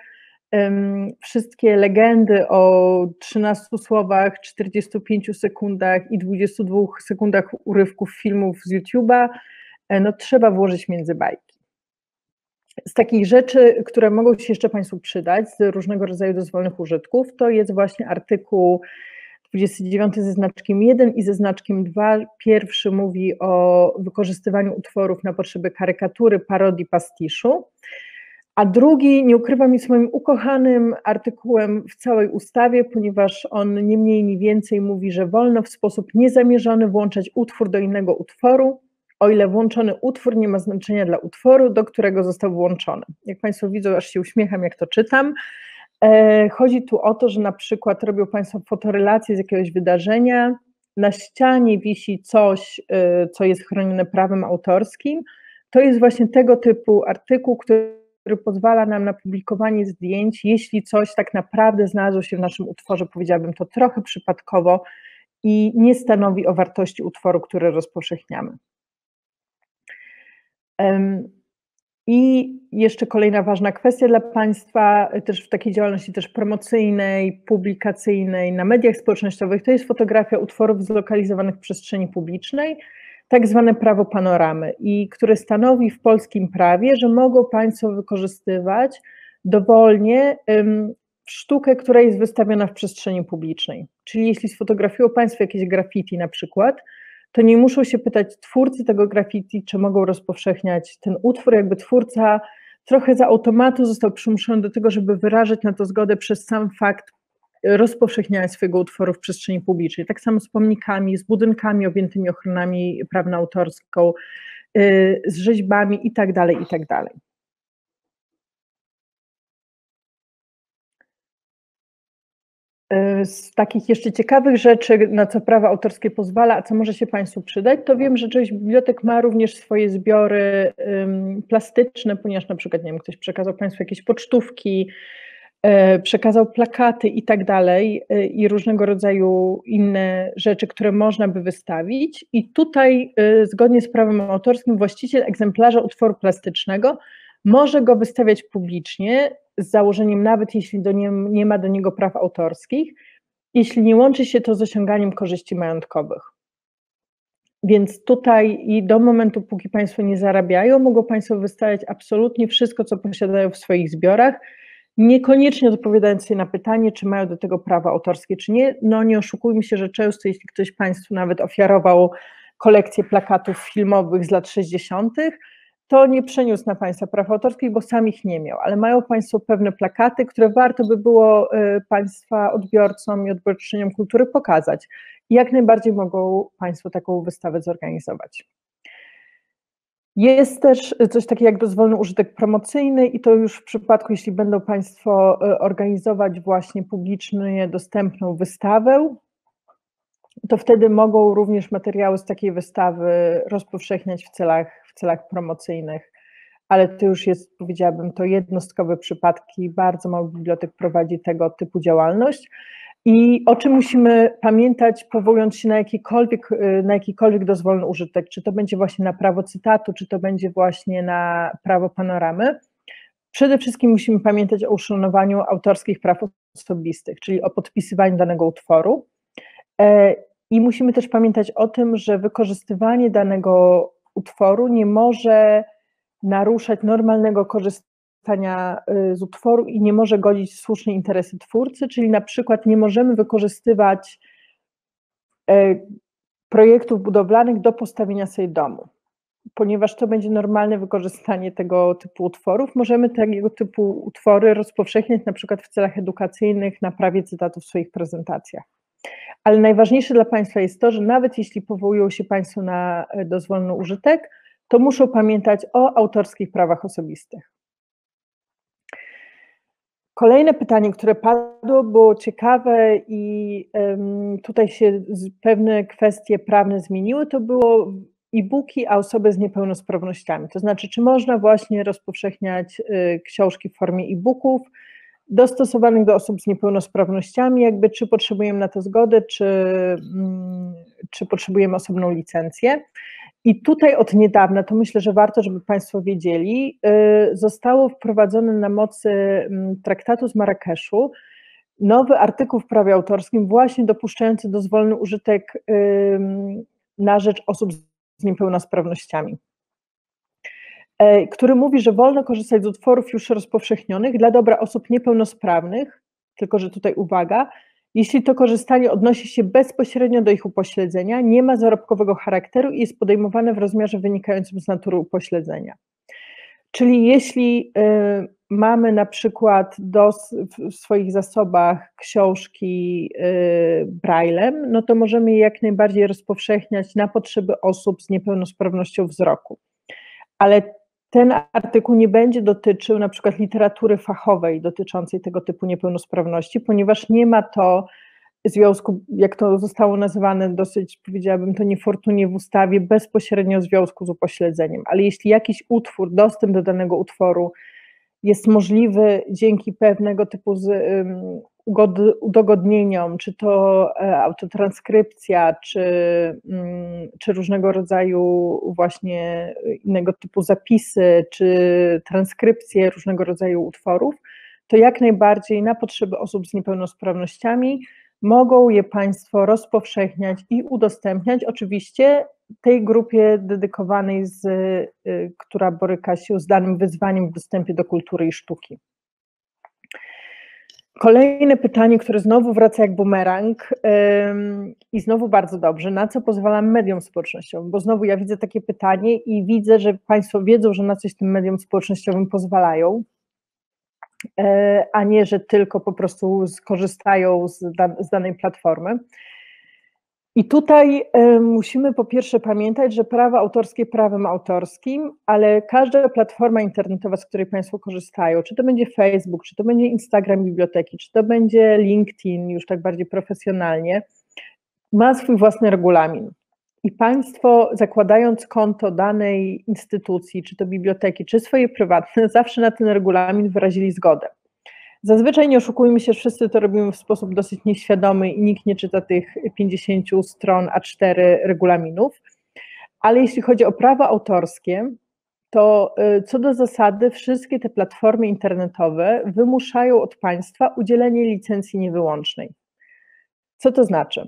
Wszystkie legendy o trzynastu słowach, czterdziestu pięciu sekundach i dwudziestu dwóch sekundach urywków filmów z YouTube'a, no trzeba włożyć między bajki. Z takich rzeczy, które mogą się jeszcze Państwu przydać z różnego rodzaju dozwolonych użytków, to jest właśnie artykuł dwudziesty dziewiąty ze znaczkiem jeden i ze znaczkiem dwa. Pierwszy mówi o wykorzystywaniu utworów na potrzeby karykatury, parodii, pastiszu, a drugi, nie ukrywam, jest moim ukochanym artykułem w całej ustawie, ponieważ on nie mniej, nie więcej mówi, że wolno w sposób niezamierzony włączać utwór do innego utworu, o ile włączony utwór nie ma znaczenia dla utworu, do którego został włączony. Jak Państwo widzą, aż się uśmiecham, jak to czytam. Chodzi tu o to, że na przykład robią Państwo fotorelację z jakiegoś wydarzenia, na ścianie wisi coś, co jest chronione prawem autorskim. To jest właśnie tego typu artykuł, który pozwala nam na publikowanie zdjęć, jeśli coś tak naprawdę znalazło się w naszym utworze, powiedziałabym to trochę przypadkowo i nie stanowi o wartości utworu, który rozpowszechniamy. I jeszcze kolejna ważna kwestia dla Państwa, też w takiej działalności też promocyjnej, publikacyjnej, na mediach społecznościowych, to jest fotografia utworów zlokalizowanych w przestrzeni publicznej, tak zwane prawo panoramy, i które stanowi w polskim prawie, że mogą Państwo wykorzystywać dowolnie sztukę, która jest wystawiona w przestrzeni publicznej. Czyli jeśli sfotografują Państwo jakieś graffiti na przykład, to nie muszą się pytać twórcy tego graffiti, czy mogą rozpowszechniać ten utwór, jakby twórca trochę z automatu został przymuszony do tego, żeby wyrażać na to zgodę przez sam fakt rozpowszechniania swojego utworu w przestrzeni publicznej. Tak samo z pomnikami, z budynkami objętymi ochronami prawną autorską, z rzeźbami i tak dalej, i tak dalej. Z takich jeszcze ciekawych rzeczy, na co prawo autorskie pozwala, a co może się Państwu przydać, to wiem, że część bibliotek ma również swoje zbiory um, plastyczne, ponieważ na przykład, nie wiem, ktoś przekazał Państwu jakieś pocztówki, e, przekazał plakaty i tak dalej, e, i różnego rodzaju inne rzeczy, które można by wystawić. I tutaj e, zgodnie z prawem autorskim właściciel egzemplarza utworu plastycznego może go wystawiać publicznie, z założeniem, nawet jeśli do nie, nie ma do niego praw autorskich, jeśli nie łączy się to z osiąganiem korzyści majątkowych. Więc tutaj i do momentu, póki Państwo nie zarabiają, mogą Państwo wystawiać absolutnie wszystko, co posiadają w swoich zbiorach, niekoniecznie odpowiadając się na pytanie, czy mają do tego prawa autorskie, czy nie. No nie oszukujmy się, że często, jeśli ktoś Państwu nawet ofiarował kolekcję plakatów filmowych z lat sześćdziesiątych, to nie przeniósł na Państwa praw autorskich, bo sam ich nie miał, ale mają Państwo pewne plakaty, które warto by było Państwa odbiorcom i odbiorczyniom kultury pokazać. I jak najbardziej mogą Państwo taką wystawę zorganizować. Jest też coś takiego jak dozwolony użytek promocyjny i to już w przypadku, jeśli będą Państwo organizować właśnie publicznie dostępną wystawę, to wtedy mogą również materiały z takiej wystawy rozpowszechniać w celach, w celach promocyjnych, ale to już jest, powiedziałabym, to jednostkowe przypadki, bardzo mało bibliotek prowadzi tego typu działalność. I o czym musimy pamiętać, powołując się na jakikolwiek, na jakikolwiek dozwolony użytek, czy to będzie właśnie na prawo cytatu, czy to będzie właśnie na prawo panoramy. Przede wszystkim musimy pamiętać o uszanowaniu autorskich praw osobistych, czyli o podpisywaniu danego utworu. I musimy też pamiętać o tym, że wykorzystywanie danego utworu nie może naruszać normalnego korzystania z utworu i nie może godzić w słuszne interesy twórcy, czyli na przykład nie możemy wykorzystywać projektów budowlanych do postawienia sobie domu, ponieważ to będzie normalne wykorzystanie tego typu utworów. Możemy tego typu utwory rozpowszechniać na przykład w celach edukacyjnych, na prawie cytatu w swoich prezentacjach. Ale najważniejsze dla Państwa jest to, że nawet jeśli powołują się Państwo na dozwolony użytek, to muszą pamiętać o autorskich prawach osobistych. Kolejne pytanie, które padło, było ciekawe i tutaj się pewne kwestie prawne zmieniły, to było e-booki, a osoby z niepełnosprawnościami. To znaczy, czy można właśnie rozpowszechniać książki w formie e-booków dostosowanych do osób z niepełnosprawnościami, jakby czy potrzebujemy na to zgodę, czy, czy potrzebujemy osobną licencję. I tutaj od niedawna, to myślę, że warto, żeby Państwo wiedzieli, zostało wprowadzone na mocy traktatu z Marrakeszu nowy artykuł w prawie autorskim właśnie dopuszczający dozwolony użytek na rzecz osób z niepełnosprawnościami, który mówi, że wolno korzystać z utworów już rozpowszechnionych dla dobra osób niepełnosprawnych, tylko że tutaj uwaga, jeśli to korzystanie odnosi się bezpośrednio do ich upośledzenia, nie ma zarobkowego charakteru i jest podejmowane w rozmiarze wynikającym z natury upośledzenia. Czyli jeśli y, mamy na przykład do, w swoich zasobach książki y, Braillem, no to możemy je jak najbardziej rozpowszechniać na potrzeby osób z niepełnosprawnością wzroku. Ale ten artykuł nie będzie dotyczył na przykład literatury fachowej dotyczącej tego typu niepełnosprawności, ponieważ nie ma to związku, jak to zostało nazywane dosyć, powiedziałabym to niefortunnie w ustawie, bezpośrednio związku z upośledzeniem. Ale jeśli jakiś utwór, dostęp do danego utworu jest możliwy dzięki pewnego typu z, um, udogodnieniom, czy to e, autotranskrypcja, czy, um, czy różnego rodzaju właśnie innego typu zapisy, czy transkrypcje różnego rodzaju utworów, to jak najbardziej na potrzeby osób z niepełnosprawnościami mogą je Państwo rozpowszechniać i udostępniać, oczywiście tej grupie dedykowanej, z, y, która boryka się z danym wyzwaniem w dostępie do kultury i sztuki. Kolejne pytanie, które znowu wraca jak bumerang ym, i znowu bardzo dobrze, na co pozwala mediom społecznościowym, bo znowu ja widzę takie pytanie i widzę, że Państwo wiedzą, że na coś tym mediom społecznościowym pozwalają, a nie, że tylko po prostu skorzystają z, da, z danej platformy. I tutaj y, musimy po pierwsze pamiętać, że prawo autorskie prawem autorskim, ale każda platforma internetowa, z której Państwo korzystają, czy to będzie Facebook, czy to będzie Instagram biblioteki, czy to będzie LinkedIn, już tak bardziej profesjonalnie, ma swój własny regulamin. I Państwo, zakładając konto danej instytucji, czy to biblioteki, czy swoje prywatne, zawsze na ten regulamin wyrazili zgodę. Zazwyczaj, nie oszukujmy się, wszyscy to robimy w sposób dosyć nieświadomy i nikt nie czyta tych pięćdziesięciu stron A cztery regulaminów, ale jeśli chodzi o prawa autorskie, to co do zasady wszystkie te platformy internetowe wymuszają od Państwa udzielenie licencji niewyłącznej. Co to znaczy?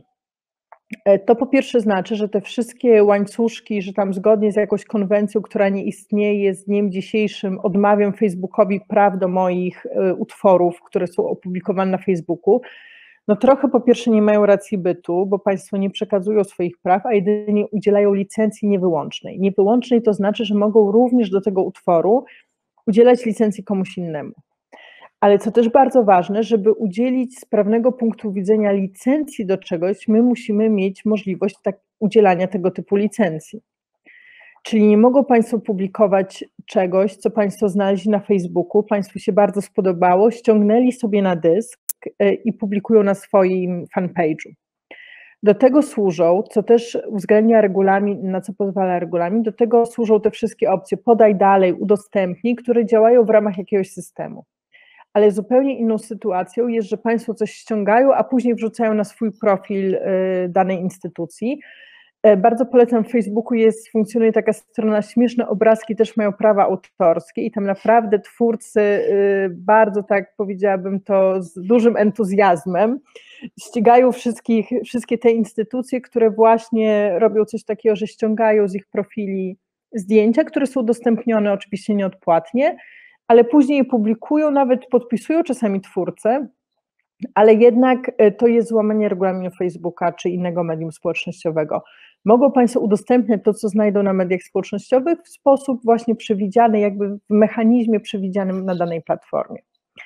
To po pierwsze znaczy, że te wszystkie łańcuszki, że tam zgodnie z jakąś konwencją, która nie istnieje, z dniem dzisiejszym odmawiam Facebookowi praw do moich utworów, które są opublikowane na Facebooku, no trochę po pierwsze nie mają racji bytu, bo Państwo nie przekazują swoich praw, a jedynie udzielają licencji niewyłącznej. Niewyłącznej to znaczy, że mogą również do tego utworu udzielać licencji komuś innemu. Ale co też bardzo ważne, żeby udzielić z prawnego punktu widzenia licencji do czegoś, my musimy mieć możliwość tak udzielania tego typu licencji. Czyli nie mogą Państwo publikować czegoś, co Państwo znaleźli na Facebooku, Państwu się bardzo spodobało, ściągnęli sobie na dysk i publikują na swoim fanpage'u. Do tego służą, co też uwzględnia regulamin, na co pozwala regulamin, do tego służą te wszystkie opcje podaj dalej, udostępnij, które działają w ramach jakiegoś systemu. Ale zupełnie inną sytuacją jest, że Państwo coś ściągają, a później wrzucają na swój profil danej instytucji. Bardzo polecam, w Facebooku jest, funkcjonuje taka strona Śmieszne obrazki, też mają prawa autorskie i tam naprawdę twórcy bardzo, tak powiedziałabym to, z dużym entuzjazmem ścigają wszystkich, wszystkie te instytucje, które właśnie robią coś takiego, że ściągają z ich profili zdjęcia, które są udostępnione oczywiście nieodpłatnie, ale później je publikują, nawet podpisują czasami twórcę, ale jednak to jest złamanie regulaminu Facebooka czy innego medium społecznościowego. Mogą Państwo udostępniać to, co znajdą na mediach społecznościowych w sposób właśnie przewidziany, jakby w mechanizmie przewidzianym na danej platformie.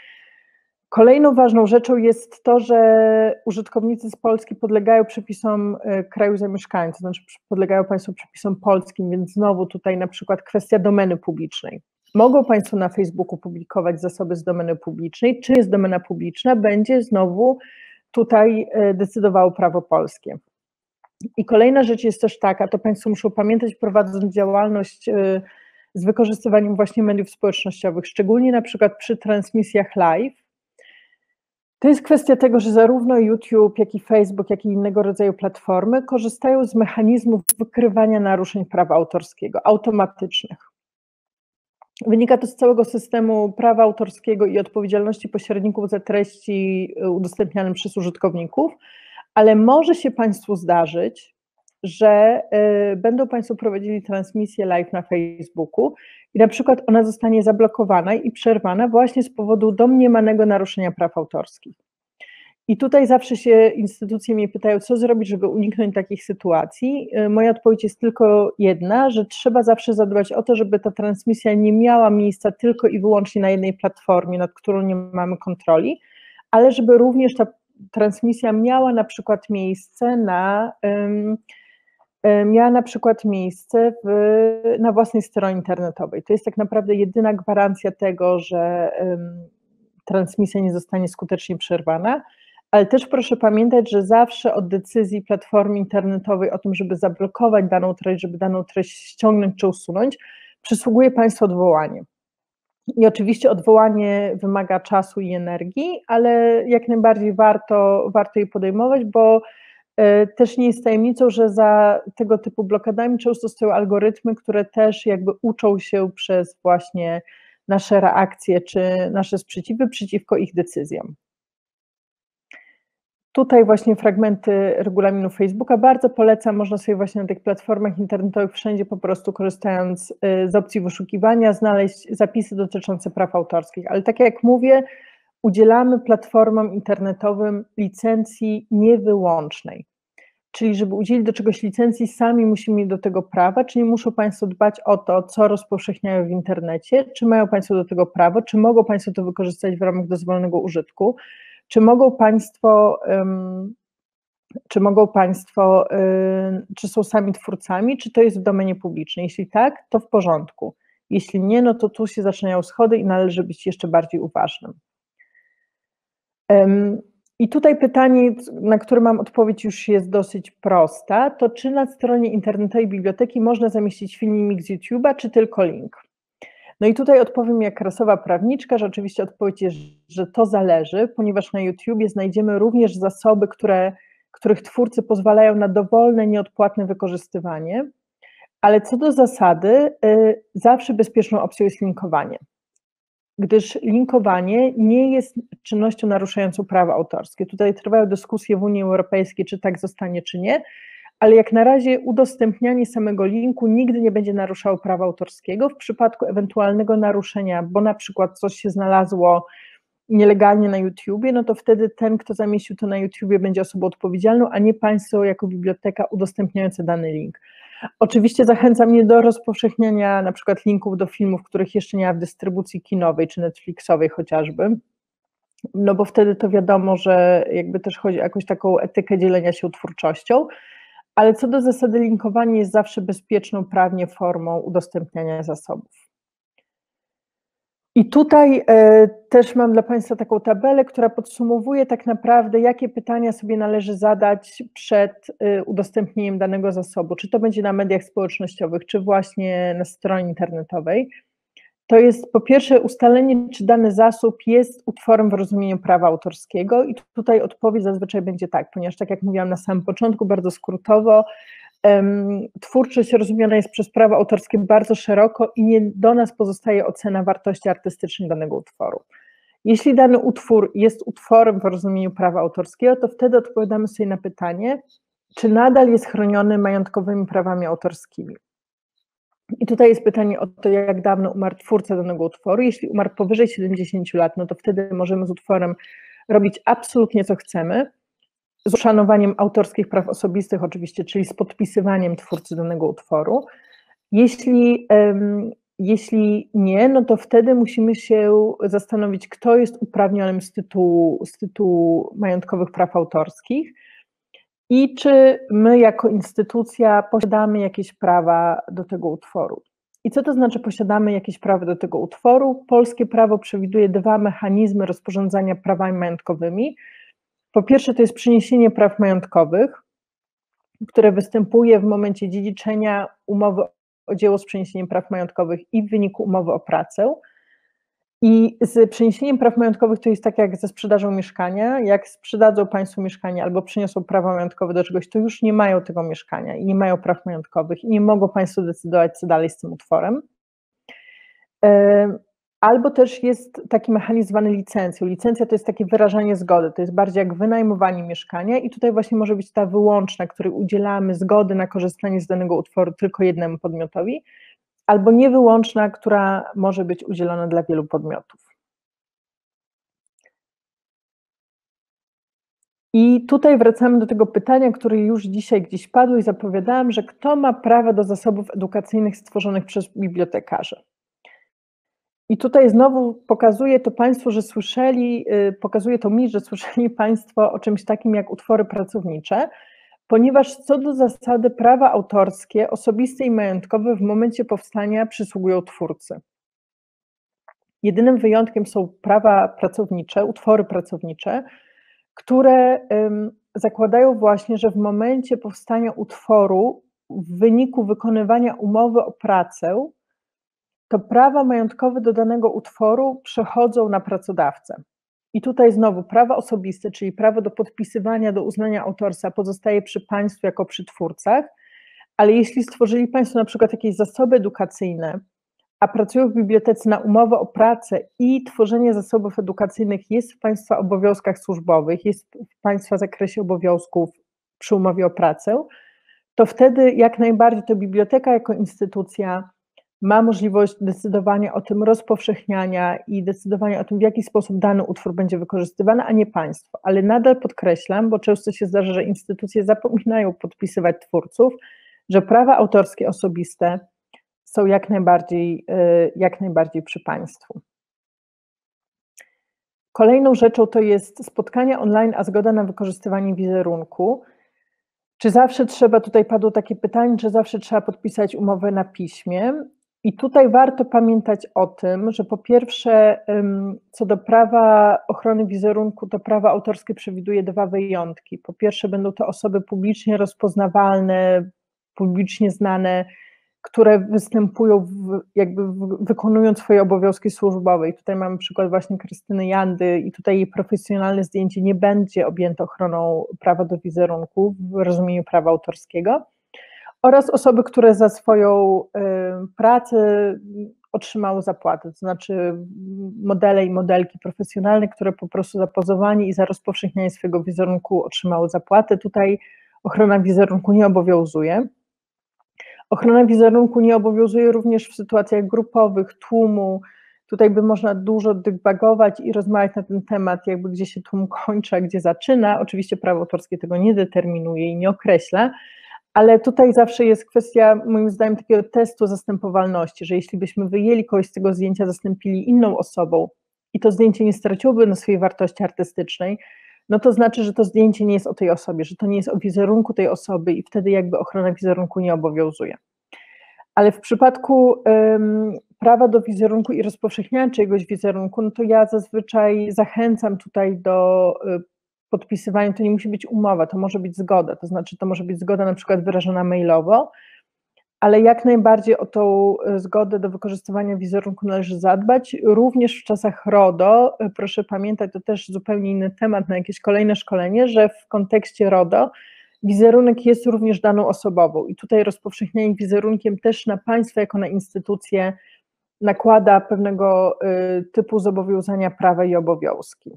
Kolejną ważną rzeczą jest to, że użytkownicy z Polski podlegają przepisom kraju zamieszkania, to znaczy podlegają Państwo przepisom polskim, więc znowu tutaj na przykład kwestia domeny publicznej. Mogą Państwo na Facebooku publikować zasoby z domeny publicznej, czy jest domena publiczna, będzie znowu tutaj decydowało prawo polskie. I kolejna rzecz jest też taka, to Państwo muszą pamiętać, prowadząc działalność z wykorzystywaniem właśnie mediów społecznościowych, szczególnie na przykład przy transmisjach live, To jest kwestia tego, że zarówno YouTube, jak i Facebook, jak i innego rodzaju platformy korzystają z mechanizmów wykrywania naruszeń prawa autorskiego, automatycznych. Wynika to z całego systemu prawa autorskiego i odpowiedzialności pośredników za treści udostępniane przez użytkowników, ale może się Państwu zdarzyć, że y, będą Państwo prowadzili transmisję live na Facebooku i na przykład ona zostanie zablokowana i przerwana właśnie z powodu domniemanego naruszenia praw autorskich. I tutaj zawsze się instytucje mnie pytają, co zrobić, żeby uniknąć takich sytuacji. Moja odpowiedź jest tylko jedna, że trzeba zawsze zadbać o to, żeby ta transmisja nie miała miejsca tylko i wyłącznie na jednej platformie, nad którą nie mamy kontroli, ale żeby również ta transmisja miała na przykład miejsce na, um, miała na przykład miejsce w, na własnej stronie internetowej. To jest tak naprawdę jedyna gwarancja tego, że um, transmisja nie zostanie skutecznie przerwana. Ale też proszę pamiętać, że zawsze od decyzji platformy internetowej o tym, żeby zablokować daną treść, żeby daną treść ściągnąć czy usunąć, przysługuje Państwu odwołanie. I oczywiście odwołanie wymaga czasu i energii, ale jak najbardziej warto, warto je podejmować, bo też nie jest tajemnicą, że za tego typu blokadami często stoją algorytmy, które też jakby uczą się przez właśnie nasze reakcje czy nasze sprzeciwy przeciwko ich decyzjom. Tutaj właśnie fragmenty regulaminu Facebooka, bardzo polecam, można sobie właśnie na tych platformach internetowych wszędzie po prostu korzystając z opcji wyszukiwania znaleźć zapisy dotyczące praw autorskich, ale tak jak mówię, udzielamy platformom internetowym licencji niewyłącznej, czyli żeby udzielić do czegoś licencji sami musimy mieć do tego prawa, czyli muszą Państwo dbać o to, co rozpowszechniają w internecie, czy mają Państwo do tego prawo, czy mogą Państwo to wykorzystać w ramach dozwolonego użytku, Czy mogą Państwo, czy mogą Państwo, czy są sami twórcami, czy to jest w domenie publicznej? Jeśli tak, to w porządku. Jeśli nie, no to tu się zaczynają schody i należy być jeszcze bardziej uważnym. I tutaj pytanie, na które mam odpowiedź już jest dosyć prosta, to czy na stronie internetowej biblioteki można zamieścić filmik z YouTube'a, czy tylko link? No i tutaj odpowiem jak rasowa prawniczka, że oczywiście odpowiedź jest, że to zależy, ponieważ na YouTubie znajdziemy również zasoby, które, których twórcy pozwalają na dowolne, nieodpłatne wykorzystywanie, ale co do zasady y, zawsze bezpieczną opcją jest linkowanie, gdyż linkowanie nie jest czynnością naruszającą prawa autorskie. Tutaj trwają dyskusje w Unii Europejskiej, czy tak zostanie, czy nie, ale jak na razie udostępnianie samego linku nigdy nie będzie naruszało prawa autorskiego. W przypadku ewentualnego naruszenia, bo na przykład coś się znalazło nielegalnie na YouTubie, no to wtedy ten, kto zamieścił to na YouTubie, będzie osobą odpowiedzialną, a nie Państwo jako biblioteka udostępniające dany link. Oczywiście zachęcam nie do rozpowszechniania na przykład linków do filmów, których jeszcze nie ma w dystrybucji kinowej czy Netflixowej chociażby, no bo wtedy to wiadomo, że jakby też chodzi o jakąś taką etykę dzielenia się twórczością, ale co do zasady linkowanie jest zawsze bezpieczną prawnie formą udostępniania zasobów. I tutaj e, też mam dla Państwa taką tabelę, która podsumowuje tak naprawdę, jakie pytania sobie należy zadać przed e, udostępnieniem danego zasobu, czy to będzie na mediach społecznościowych, czy właśnie na stronie internetowej. To jest po pierwsze ustalenie, czy dany zasób jest utworem w rozumieniu prawa autorskiego i tutaj odpowiedź zazwyczaj będzie tak, ponieważ tak jak mówiłam na samym początku, bardzo skrótowo, um, twórczość rozumiana jest przez prawo autorskie bardzo szeroko i nie do nas pozostaje ocena wartości artystycznej danego utworu. Jeśli dany utwór jest utworem w rozumieniu prawa autorskiego, to wtedy odpowiadamy sobie na pytanie, czy nadal jest chroniony majątkowymi prawami autorskimi. I tutaj jest pytanie o to, jak dawno umarł twórca danego utworu. Jeśli umarł powyżej siedemdziesięciu lat, no to wtedy możemy z utworem robić absolutnie co chcemy, z uszanowaniem autorskich praw osobistych oczywiście, czyli z podpisywaniem twórcy danego utworu. Jeśli, um, jeśli nie, no to wtedy musimy się zastanowić, kto jest uprawnionym z tytułu, z tytułu majątkowych praw autorskich, i czy my jako instytucja posiadamy jakieś prawa do tego utworu. I co to znaczy posiadamy jakieś prawa do tego utworu? Polskie prawo przewiduje dwa mechanizmy rozporządzania prawami majątkowymi. Po pierwsze to jest przyniesienie praw majątkowych, które występuje w momencie dziedziczenia umowy o dzieło z przeniesieniem praw majątkowych i w wyniku umowy o pracę. I z przeniesieniem praw majątkowych to jest tak jak ze sprzedażą mieszkania. Jak sprzedadzą Państwo mieszkanie albo przyniosą prawa majątkowe do czegoś, to już nie mają tego mieszkania i nie mają praw majątkowych i nie mogą Państwo decydować, co dalej z tym utworem. Albo też jest taki mechanizm zwany licencją. Licencja to jest takie wyrażanie zgody, to jest bardziej jak wynajmowanie mieszkania i tutaj właśnie może być ta wyłączna, której udzielamy zgody na korzystanie z danego utworu tylko jednemu podmiotowi, albo niewyłączna, która może być udzielona dla wielu podmiotów. I tutaj wracamy do tego pytania, które już dzisiaj gdzieś padło i zapowiadałam, że kto ma prawo do zasobów edukacyjnych stworzonych przez bibliotekarzy. I tutaj znowu pokazuje to Państwu, że słyszeli, pokazuje to mi, że słyszeli Państwo o czymś takim jak utwory pracownicze, ponieważ co do zasady prawa autorskie, osobiste i majątkowe w momencie powstania przysługują twórcy. Jedynym wyjątkiem są prawa pracownicze, utwory pracownicze, które um, zakładają właśnie, że w momencie powstania utworu, w wyniku wykonywania umowy o pracę, to prawa majątkowe do danego utworu przechodzą na pracodawcę. I tutaj znowu prawo osobiste, czyli prawo do podpisywania, do uznania autorstwa pozostaje przy Państwu jako przy twórcach, ale jeśli stworzyli Państwo na przykład jakieś zasoby edukacyjne, a pracują w bibliotece na umowę o pracę i tworzenie zasobów edukacyjnych jest w Państwa obowiązkach służbowych, jest w Państwa zakresie obowiązków przy umowie o pracę, to wtedy jak najbardziej to biblioteka jako instytucja ma możliwość decydowania o tym rozpowszechniania i decydowania o tym, w jaki sposób dany utwór będzie wykorzystywany, a nie państwo. Ale nadal podkreślam, bo często się zdarza, że instytucje zapominają podpisywać twórców, że prawa autorskie osobiste są jak najbardziej, jak najbardziej przy państwu. Kolejną rzeczą to jest spotkania online, a zgoda na wykorzystywanie wizerunku. Czy zawsze trzeba, tutaj padło takie pytanie, czy zawsze trzeba podpisać umowę na piśmie? I tutaj warto pamiętać o tym, że po pierwsze co do prawa ochrony wizerunku, to prawo autorskie przewiduje dwa wyjątki. Po pierwsze będą to osoby publicznie rozpoznawalne, publicznie znane, które występują, w, jakby w, wykonując swoje obowiązki służbowe. I tutaj mamy przykład właśnie Krystyny Jandy i tutaj jej profesjonalne zdjęcie nie będzie objęte ochroną prawa do wizerunku w rozumieniu prawa autorskiego. Oraz osoby, które za swoją y, pracę otrzymały zapłatę, to znaczy modele i modelki profesjonalne, które po prostu za pozowanie i za rozpowszechnianie swojego wizerunku otrzymały zapłatę. Tutaj ochrona wizerunku nie obowiązuje. Ochrona wizerunku nie obowiązuje również w sytuacjach grupowych, tłumu. Tutaj by można dużo dygwagować i rozmawiać na ten temat, jakby gdzie się tłum kończy, a gdzie zaczyna. Oczywiście prawo autorskie tego nie determinuje i nie określa, ale tutaj zawsze jest kwestia, moim zdaniem, takiego testu zastępowalności, że jeśli byśmy wyjęli kogoś z tego zdjęcia, zastąpili inną osobą i to zdjęcie nie straciłoby na swojej wartości artystycznej, no to znaczy, że to zdjęcie nie jest o tej osobie, że to nie jest o wizerunku tej osoby i wtedy jakby ochrona wizerunku nie obowiązuje. Ale w przypadku um, prawa do wizerunku i rozpowszechniania czyjegoś wizerunku, no to ja zazwyczaj zachęcam tutaj do y, podpisywania, to nie musi być umowa, to może być zgoda, to znaczy to może być zgoda na przykład wyrażona mailowo, ale jak najbardziej o tą zgodę do wykorzystywania wizerunku należy zadbać, również w czasach RODO, proszę pamiętać, to też zupełnie inny temat na jakieś kolejne szkolenie, że w kontekście RODO wizerunek jest również daną osobową i tutaj rozpowszechnianie wizerunkiem też na państwo jako na instytucję nakłada pewnego typu zobowiązania, prawa i obowiązki.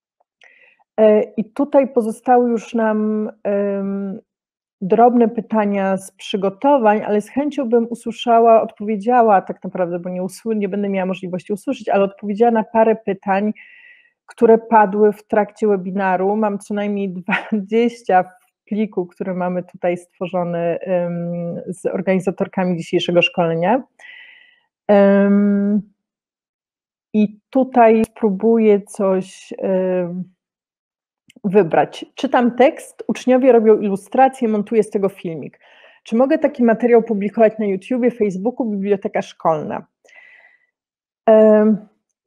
I tutaj pozostały już nam drobne pytania z przygotowań, ale z chęcią bym usłyszała, odpowiedziała tak naprawdę, bo nie, usły, nie będę miała możliwości usłyszeć, ale odpowiedziała na parę pytań, które padły w trakcie webinaru. Mam co najmniej dwadzieścia w pliku, który mamy tutaj stworzony um, z organizatorkami dzisiejszego szkolenia. Um, I tutaj spróbuję coś um, wybrać. Czytam tekst, uczniowie robią ilustracje, montuję z tego filmik. Czy mogę taki materiał publikować na YouTubie, Facebooku, Biblioteka Szkolna?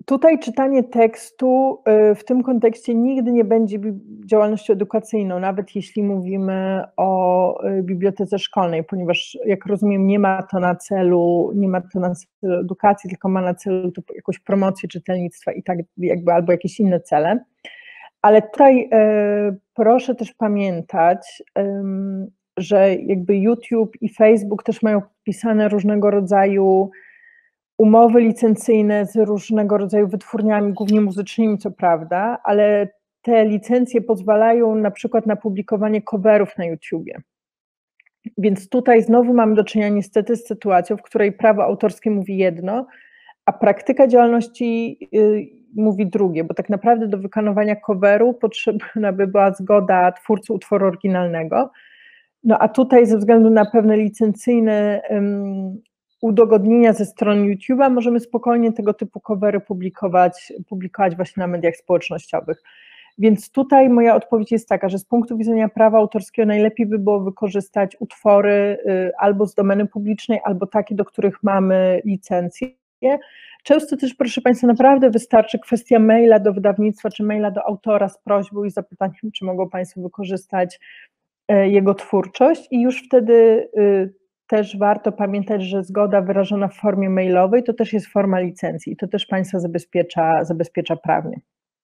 Tutaj czytanie tekstu w tym kontekście nigdy nie będzie działalnością edukacyjną, nawet jeśli mówimy o bibliotece szkolnej, ponieważ jak rozumiem, nie ma to na celu, nie ma to na celu edukacji, tylko ma na celu to jakąś promocję czytelnictwa i tak jakby albo jakieś inne cele. Ale tutaj e, proszę też pamiętać, e, że jakby YouTube i Facebook też mają podpisane różnego rodzaju umowy licencyjne z różnego rodzaju wytwórniami, głównie muzycznymi, co prawda, ale te licencje pozwalają na przykład na publikowanie coverów na YouTubie. Więc tutaj znowu mamy do czynienia niestety z sytuacją, w której prawo autorskie mówi jedno, a praktyka działalności y, mówi drugie, bo tak naprawdę do wykonywania coveru potrzebna by była zgoda twórcy utworu oryginalnego. No a tutaj ze względu na pewne licencyjne um, udogodnienia ze strony YouTube'a możemy spokojnie tego typu covery publikować, publikować właśnie na mediach społecznościowych. Więc tutaj moja odpowiedź jest taka, że z punktu widzenia prawa autorskiego najlepiej by było wykorzystać utwory y, albo z domeny publicznej, albo takie, do których mamy licencję. Często też, proszę Państwa, naprawdę wystarczy kwestia maila do wydawnictwa, czy maila do autora z prośbą i zapytaniem, czy mogą Państwo wykorzystać y, jego twórczość i już wtedy y, też warto pamiętać, że zgoda wyrażona w formie mailowej to też jest forma licencji i to też Państwa zabezpiecza, zabezpiecza prawnie.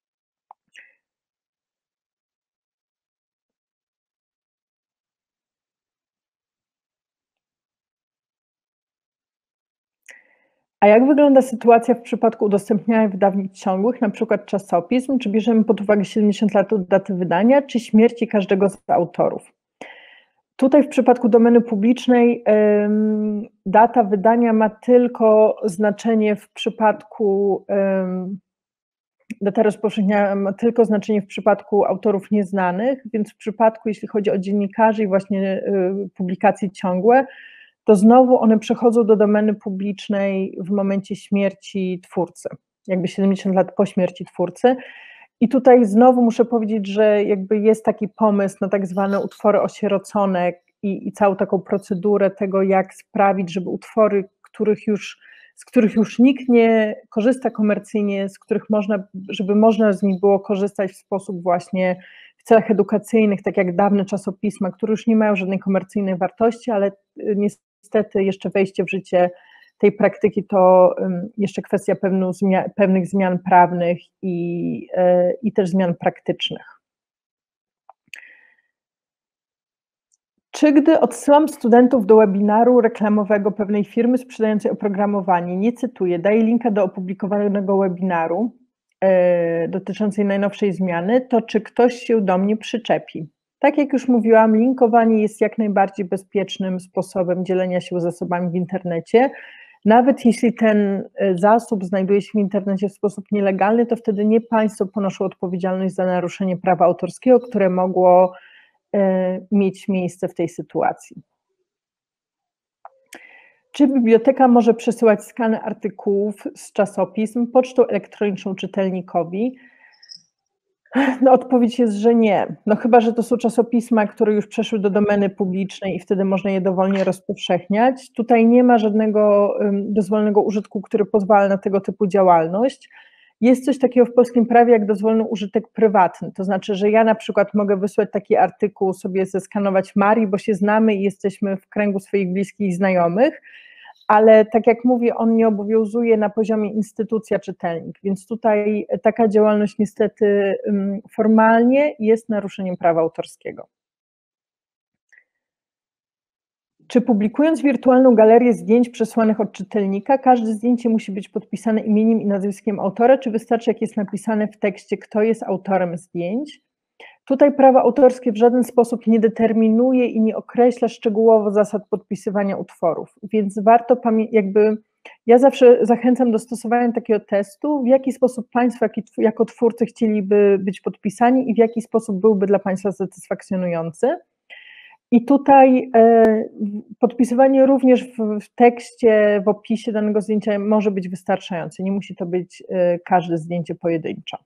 A jak wygląda sytuacja w przypadku udostępniania wydawnictw ciągłych, na przykład czasopism? Czy bierzemy pod uwagę siedemdziesiąt lat od daty wydania, czy śmierci każdego z autorów? Tutaj w przypadku domeny publicznej ym, data wydania ma tylko znaczenie w przypadku, ym, data rozpowszechnienia ma tylko znaczenie w przypadku autorów nieznanych, więc w przypadku, jeśli chodzi o dziennikarzy i właśnie y, publikacje ciągłe, to znowu one przechodzą do domeny publicznej w momencie śmierci twórcy, jakby siedemdziesiąt lat po śmierci twórcy. I tutaj znowu muszę powiedzieć, że jakby jest taki pomysł na tak zwane utwory osierocone i, i całą taką procedurę tego, jak sprawić, żeby utwory, których już, z których już nikt nie korzysta komercyjnie, z których można, żeby można z nich było korzystać w sposób właśnie w celach edukacyjnych, tak jak dawne czasopisma, które już nie mają żadnej komercyjnej wartości, ale niestety Niestety jeszcze wejście w życie tej praktyki to jeszcze kwestia pewnych zmian, pewnych zmian prawnych i, i też zmian praktycznych. Czy gdy odsyłam studentów do webinaru reklamowego pewnej firmy sprzedającej oprogramowanie, nie cytuję, daję linka do opublikowanego webinaru e, dotyczącej najnowszej zmiany, to czy ktoś się do mnie przyczepi? Tak jak już mówiłam, linkowanie jest jak najbardziej bezpiecznym sposobem dzielenia się zasobami w internecie. Nawet jeśli ten zasób znajduje się w internecie w sposób nielegalny, to wtedy nie Państwo ponoszą odpowiedzialność za naruszenie prawa autorskiego, które mogło e, mieć miejsce w tej sytuacji. Czy biblioteka może przesyłać skany artykułów z czasopism pocztą elektroniczną czytelnikowi? No, odpowiedź jest, że nie. No chyba, że to są czasopisma, które już przeszły do domeny publicznej i wtedy można je dowolnie rozpowszechniać. Tutaj nie ma żadnego um, dozwolonego użytku, który pozwala na tego typu działalność. Jest coś takiego w polskim prawie jak dozwolony użytek prywatny, to znaczy, że ja na przykład mogę wysłać taki artykuł, sobie zeskanować Marii, bo się znamy i jesteśmy w kręgu swoich bliskich znajomych, ale tak jak mówię, on nie obowiązuje na poziomie instytucja czytelnik, więc tutaj taka działalność niestety formalnie jest naruszeniem prawa autorskiego. Czy publikując wirtualną galerię zdjęć przesłanych od czytelnika, każde zdjęcie musi być podpisane imieniem i nazwiskiem autora, czy wystarczy, jak jest napisane w tekście, kto jest autorem zdjęć? Tutaj prawo autorskie w żaden sposób nie determinuje i nie określa szczegółowo zasad podpisywania utworów, więc warto jakby, ja zawsze zachęcam do stosowania takiego testu, w jaki sposób Państwo jako twórcy chcieliby być podpisani i w jaki sposób byłby dla Państwa satysfakcjonujący. I tutaj e, podpisywanie również w, w tekście, w opisie danego zdjęcia może być wystarczające, nie musi to być e, każde zdjęcie pojedynczo.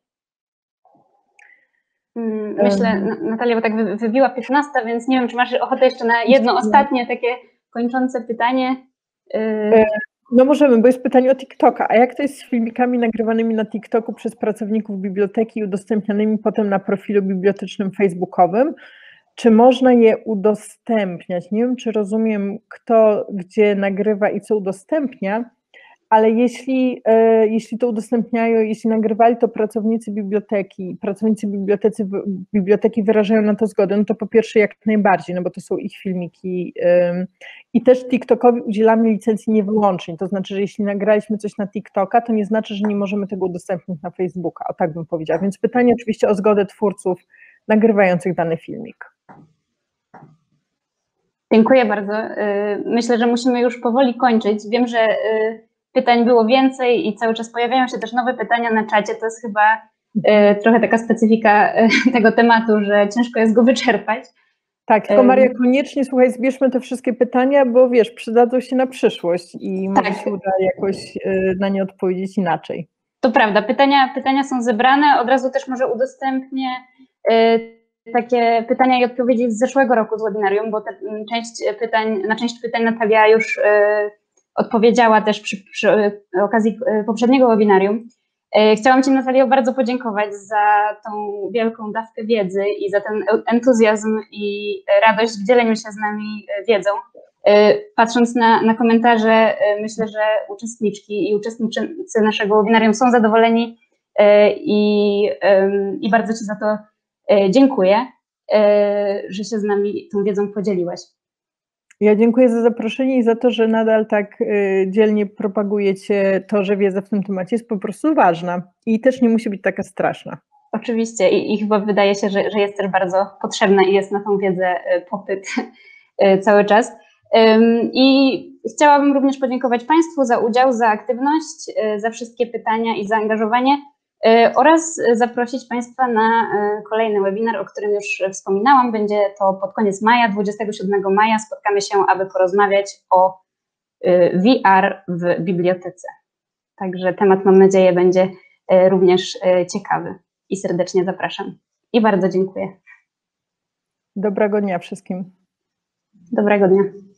Myślę, Natalia, bo tak wybiła piętnasta, więc nie wiem, czy masz ochotę jeszcze na jedno ostatnie takie kończące pytanie. No możemy, bo jest pytanie o TikToka. A jak to jest z filmikami nagrywanymi na TikToku przez pracowników biblioteki i udostępnianymi potem na profilu bibliotecznym facebookowym? Czy można je udostępniać? Nie wiem, czy rozumiem, kto gdzie nagrywa i co udostępnia, ale jeśli, jeśli to udostępniają, jeśli nagrywali to pracownicy biblioteki, pracownicy biblioteki, biblioteki wyrażają na to zgodę, no to po pierwsze jak najbardziej, no bo to są ich filmiki i też TikTokowi udzielamy licencji niewyłącznie, to znaczy, że jeśli nagraliśmy coś na TikToka, to nie znaczy, że nie możemy tego udostępnić na Facebooka, o tak bym powiedziała, więc pytanie oczywiście o zgodę twórców nagrywających dany filmik. Dziękuję bardzo. Myślę, że musimy już powoli kończyć. Wiem, że pytań było więcej i cały czas pojawiają się też nowe pytania na czacie. To jest chyba trochę taka specyfika tego tematu, że ciężko jest go wyczerpać. Tak, tylko Maria, koniecznie, słuchaj, zbierzmy te wszystkie pytania, bo wiesz, przydadzą się na przyszłość i może tak. się uda jakoś na nie odpowiedzieć inaczej. To prawda, pytania, pytania są zebrane. Od razu też może udostępnię takie pytania i odpowiedzi z zeszłego roku z webinarium, bo te, część pytań, na część pytań Natalia już y, odpowiedziała też przy, przy okazji poprzedniego webinarium. Y, chciałam Ci, Natalio, bardzo podziękować za tą wielką dawkę wiedzy i za ten entuzjazm i radość w dzieleniu się z nami wiedzą. Y, patrząc na, na komentarze, y, myślę, że uczestniczki i uczestnicy naszego webinarium są zadowoleni y, i, y, i bardzo Ci za to dziękuję, że się z nami tą wiedzą podzieliłaś. Ja dziękuję za zaproszenie i za to, że nadal tak dzielnie propagujecie to, że wiedza w tym temacie jest po prostu ważna i też nie musi być taka straszna. Oczywiście i, i chyba wydaje się, że, że jest też bardzo potrzebna i jest na tą wiedzę popyt cały czas. I chciałabym również podziękować Państwu za udział, za aktywność, za wszystkie pytania i zaangażowanie. Oraz zaprosić Państwa na kolejny webinar, o którym już wspominałam. Będzie to pod koniec maja, dwudziestego siódmego maja. Spotkamy się, aby porozmawiać o V R w bibliotece. Także temat, mam nadzieję, będzie również ciekawy i serdecznie zapraszam. I bardzo dziękuję. Dobrego dnia wszystkim. Dobrego dnia.